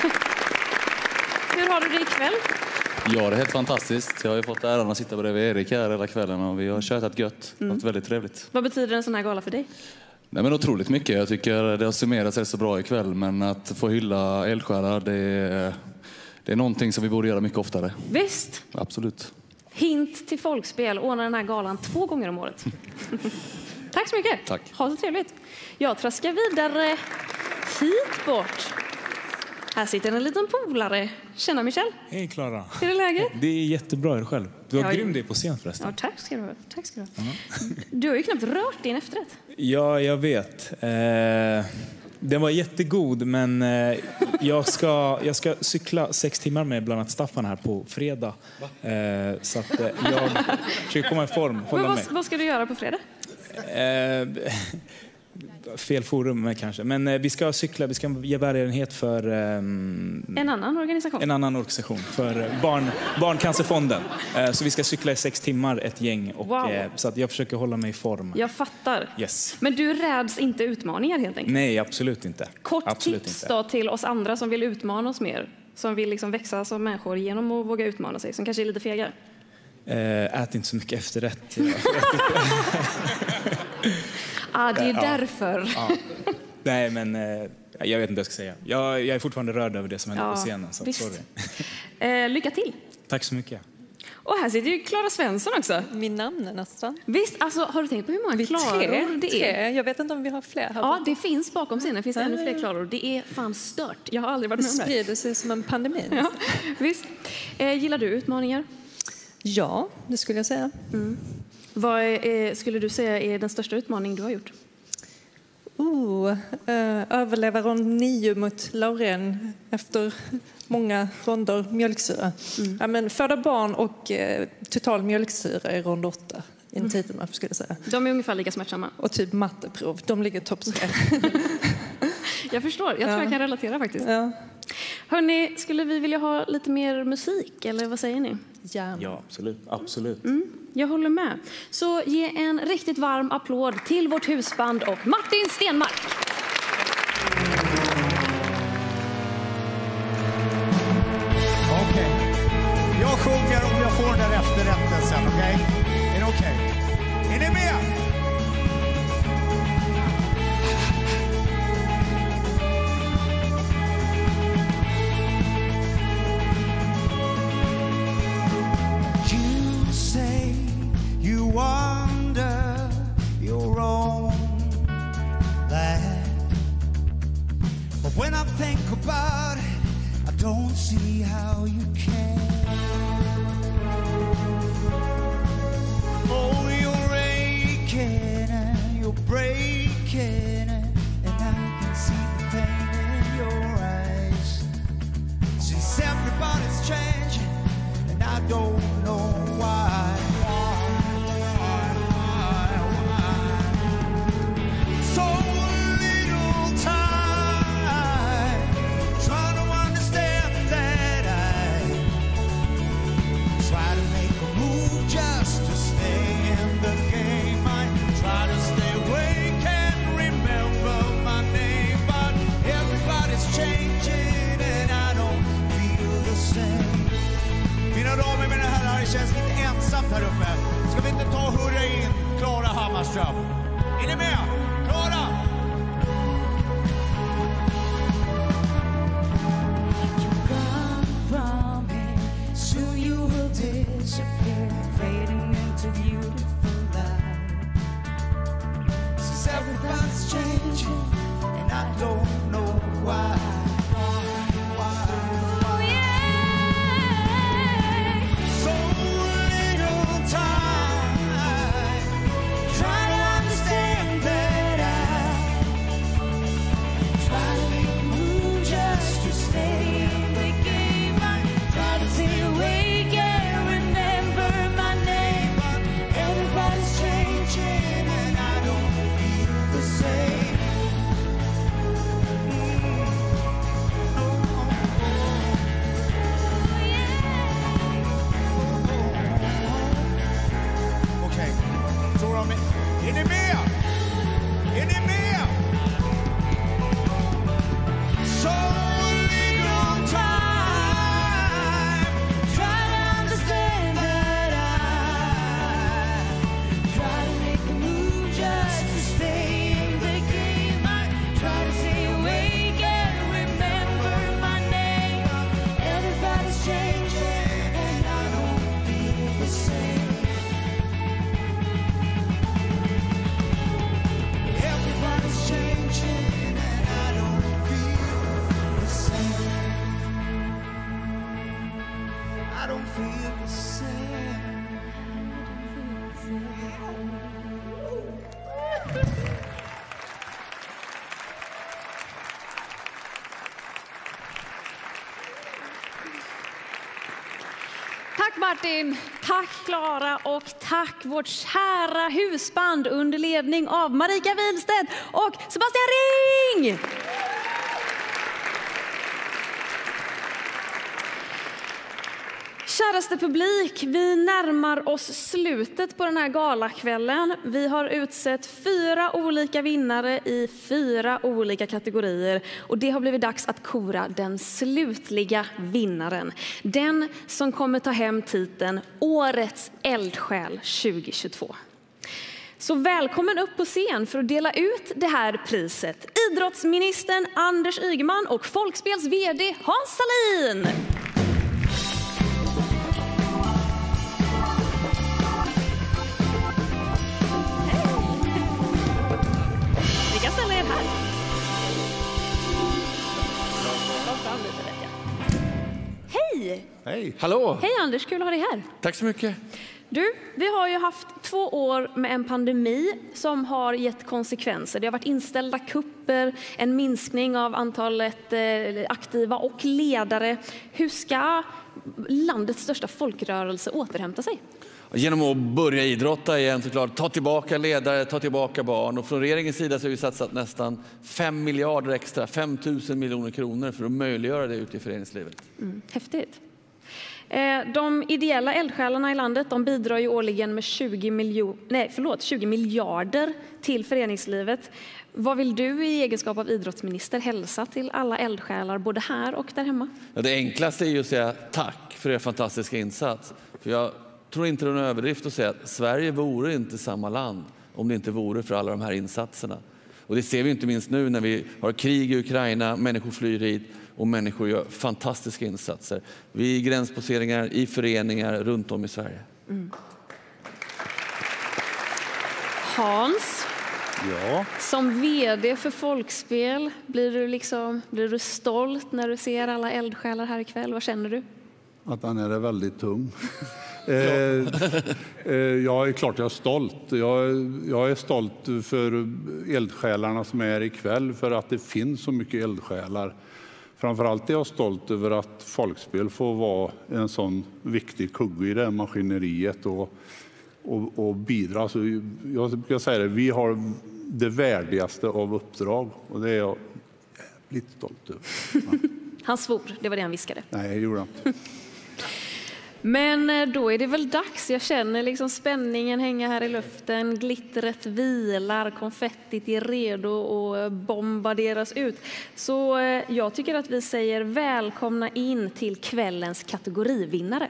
Hur har du det ikväll? Ja, det är helt fantastiskt. Jag har ju fått äran att sitta bredvid Erik här hela kvällen och vi har tjötat gött. Det har varit väldigt trevligt. Vad betyder en sån här gala för dig? Nej, men otroligt mycket. Jag tycker det har summerats rätt så bra ikväll, men att få hylla eldsjälar, det är, det är någonting som vi borde göra mycket oftare. Visst. Absolut. Hint till Folkspel, ordnar den här galan två gånger om året. Tack så mycket. Tack. Ha så trevligt. Jag traskar vidare hit bort. Här sitter en liten polare. Tjena Michel. Hej Klara. Hur är läget? Det är jättebra, er själv. Du har Ja, grym dig på scen förresten. Ja, tack ska du ha. Tack ska du ha. Du har ju knappt rört din efterrätt. Ja, jag vet. Eh, den var jättegod, men eh, jag, ska, jag ska cykla sex timmar med bland annat Staffan här på fredag. Eh, så att eh, jag försöker komma i form, hålla Men vad, mig. vad ska du göra på fredag? Eh, fel forum kanske. Men eh, vi ska cykla, vi ska ge välgörenhet för ehm, En annan organisation? en annan organisation, för eh, barn, Barncancerfonden. Eh, så vi ska cykla i sex timmar, ett gäng. Och, Wow. eh, så att jag försöker hålla mig i form. Jag fattar. Yes. Men du räds inte utmaningar helt enkelt? Nej, absolut inte. Kort absolut tips inte. då till oss andra som vill utmana oss mer. Som vill liksom växa som människor genom att våga utmana sig. Som kanske är lite fega. Eh, ät inte så mycket efterrätt. Ah, det är ju Ja. därför. Ja. Nej, men eh, jag vet inte vad jag ska säga. Jag, jag är fortfarande rörd över det som hände Ja, på scenen. Så visst. sorry. Eh, lycka till. Tack så mycket. Och här sitter ju Klara Svensson också. Min namn är nästan. Visst, alltså har du tänkt på hur många Vi Klaror tre, det är? tre. Jag vet inte om vi har fler här. Ja, det finns bakom scenen. Finns det ännu Ja, fler ja. Klaror. Det är fan stört. Jag har aldrig varit Det med om det. sprider sig som en pandemi. Ja, visst. Eh, gillar du utmaningar? Ja, det skulle jag säga. Mm. Vad är, skulle du säga är den största utmaning du har gjort? Oh, eh, överleva rond nio mot Lauren efter många ronder mjölksyra. Mm. Ja, men föda barn och eh, total mjölksyra i rond åtta. I en titel, skulle jag säga. De är ungefär lika smärtsamma. Och typ matteprov. De ligger topp tre. Jag förstår. Jag tror Ja. jag kan relatera faktiskt. Ja. Hörrni, skulle vi vilja ha lite mer musik? Eller vad säger ni? Gärna. Ja, absolut. absolut. Mm, jag håller med. Så ge en riktigt varm applåd till vårt husband och Martin Stenmark. Okej. Jag sjunger om jag får den där efterrätten sen, okej? Är det okej? Är ni med? You say you wander your own land, but when I think about it, I don't see how you can. Oh, you're aching and you're breaking, and I can see the pain in your eyes. Since everybody's changing, and I don't know why. So little time trying to understand that I try to make a move just to stay in the game. I try to stay awake and remember my name, but everybody's changing and I don't feel the same. Mina damer, mina herrar, det känns lite ensamt här uppe. Ska vi inte ta och hurra in Klara Hammarström? Är ni med? Klara! From me, soon you will disappear. Tack Martin, tack Klara och tack vårt kära husband under ledning av Marika Wilstedt och Sebastian Ring! Käraste publik, vi närmar oss slutet på den här galakvällen. Vi har utsett fyra olika vinnare i fyra olika kategorier och det har blivit dags att kora den slutliga vinnaren. Den som kommer ta hem titeln Årets eldsjäl tjugohundratjugotvå. Så välkommen upp på scen för att dela ut det här priset. Idrottsministern Anders Ygeman och Folkspels vd Hans Salin. Ställa er här. Hej! Hej! Hallå! Hej Anders, kul att ha dig här. Tack så mycket. Du, vi har ju haft två år med en pandemi som har gett konsekvenser. Det har varit inställda kupper, en minskning av antalet aktiva och ledare. Hur ska landets största folkrörelse återhämta sig? Genom att börja idrotta igen såklart, ta tillbaka ledare, ta tillbaka barn. Och från regeringens sida så har vi satsat nästan fem miljarder extra, fem tusen miljoner kronor för att möjliggöra det ute i föreningslivet. Mm, häftigt. De ideella eldsjälarna i landet de bidrar ju årligen med tjugo, miljo- nej, förlåt, tjugo miljarder till föreningslivet. Vad vill du i egenskap av idrottsminister hälsa till alla eldsjälar både här och där hemma? Ja, det enklaste är ju att säga tack för er fantastiska insats. För jag tror inte det är en överdrift att säga att Sverige vore inte samma land om det inte vore för alla de här insatserna. Och det ser vi inte minst nu när vi har krig i Ukraina, människor flyr hit och människor gör fantastiska insatser. Vi är gränsposeringar i föreningar runt om i Sverige. Mm. Hans, ja. Som vd för Folkspel, blir du, liksom, blir du stolt när du ser alla eldsjälar här ikväll? Vad känner du? Att han är väldigt tung. eh, eh, jag är klart jag är stolt. Jag, jag är stolt för eldsjälarna som är ikväll för att det finns så mycket eldsjälar. Framförallt är jag stolt över att Folkspel får vara en sån viktig kugge i det här maskineriet och, och, och bidra. Så jag brukar säga det, vi har det värdigaste av uppdrag och det är jag lite stolt över. Ja. Han svor, det var det han viskade. Nej, jag gjorde inte. Men då är det väl dags. Jag känner liksom spänningen hänga här i luften. Glittret vilar, konfettit är redo att bombarderas ut. Så jag tycker att vi säger välkomna in till kvällens kategorivinnare.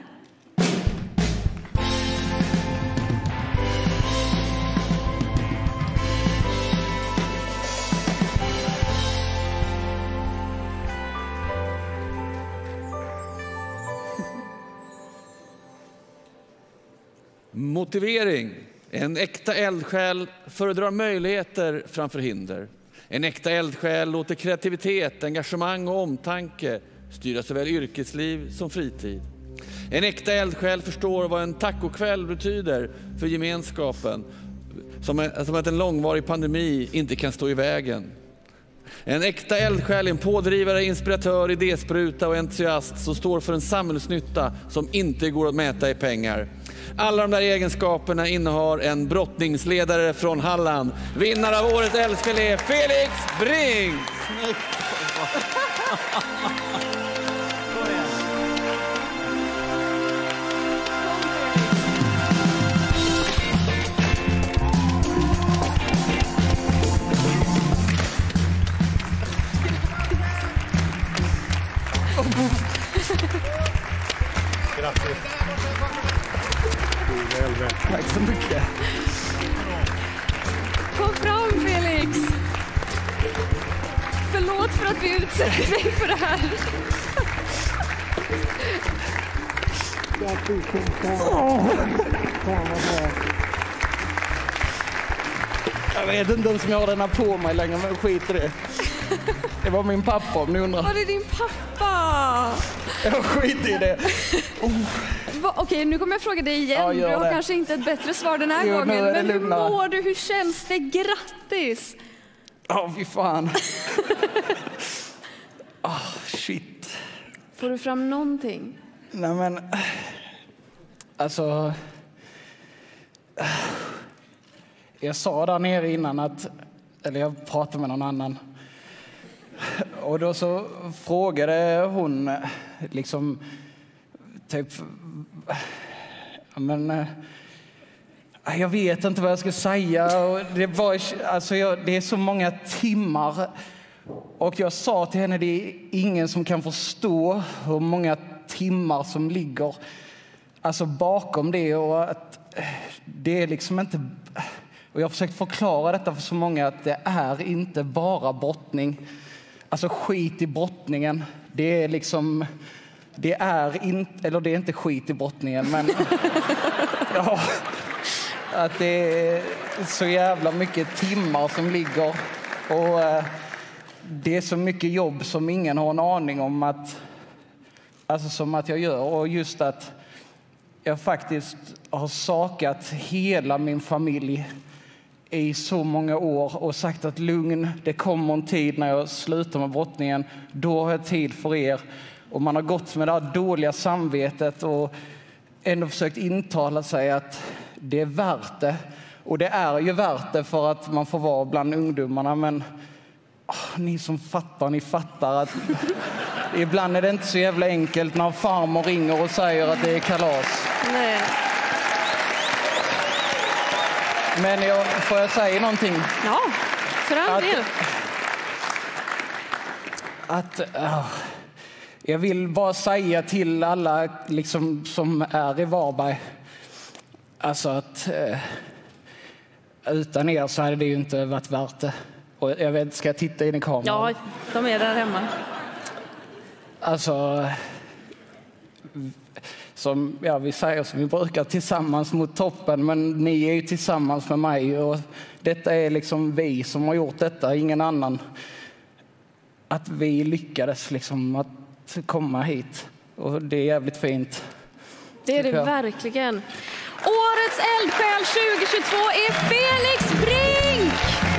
Motivering. En äkta eldsjäl föredrar möjligheter framför hinder. En äkta eldsjäl låter kreativitet, engagemang och omtanke styra såväl yrkesliv som fritid. En äkta eldsjäl förstår vad en tacokväll betyder för gemenskapen, som att en långvarig pandemi inte kan stå i vägen. En äkta eldsjäl är en pådrivare, inspiratör, idéspruta och entusiast som står för en samhällsnytta som inte går att mäta i pengar. Alla de där egenskaperna innehar en brottningsledare från Halland. Vinnare av årets eldsjäl är Felix Brink. Grattis. Tack så mycket. Kom fram Felix. Förlåt för att vi utsätter dig för det här. Jag vet inte ens om jag har den här på mig längre, men skit i det. Det var min pappa om ni undrar. Var det din pappa? Jag skit i det. Oh. Va, okej, nu kommer jag fråga dig igen. Ja, du har det. kanske inte ett bättre svar den här Jo, gången. Men hur lugnare. mår du? Hur känns det? Grattis! Ja, oh, fy fan. Oh, shit. Får du fram någonting? Nej, men... Alltså... Jag sa där nere innan att... Eller jag pratade med någon annan. Och då så frågade hon liksom... Typ... Men... Jag vet inte vad jag ska säga. Och det, var, alltså jag, det är så många timmar. Och jag sa till henne, det är ingen som kan förstå hur många timmar som ligger alltså bakom det. Och att det är liksom inte... Och jag har försökt förklara detta för så många att det är inte bara brottning. Alltså skit i brottningen. Det är liksom... Det är inte... Eller det är inte skit i brottningen, men... ja... Att det är så jävla mycket timmar som ligger och eh, det är så mycket jobb som ingen har en aning om att, alltså som att jag gör. Och just att jag faktiskt har sakat hela min familj i så många år och sagt att lugn, det kommer en tid när jag slutar med brottningen, då har jag tid för er. Och man har gått med det här dåliga samvetet och ändå försökt intala sig att det är värt det. Och det är ju värt det för att man får vara bland ungdomarna. Men oh, ni som fattar, ni fattar att ibland är det inte så jävla enkelt när farmor ringer och säger att det är kalas. Nej. Men jag, får jag säga någonting? Ja, för all del. Att... Uh, jag vill bara säga till alla liksom, som är i Varberg. Alltså att eh, utan er så hade det ju inte varit värt det. Och jag vet, ska jag titta in i kameran? Ja, de är där hemma. Alltså, som ja, vi säger som vi brukar, tillsammans mot toppen. Men ni är ju tillsammans med mig och detta är liksom vi som har gjort detta, ingen annan. Att vi lyckades liksom att komma hit och det är jävligt fint. Det är det verkligen. Årets eldsjäl tjugohundratjugotvå är Felix Brink!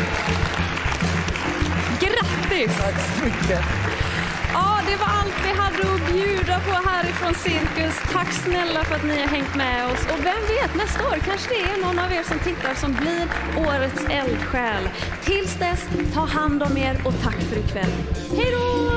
Grattis! Tack så mycket. Ja, det var allt vi hade att bjuda på härifrån Cirkus. Tack snälla för att ni har hängt med oss. Och vem vet, nästa år kanske det är någon av er som tittar som blir årets eldsjäl. Tills dess, ta hand om er och tack för ikväll. Hej då!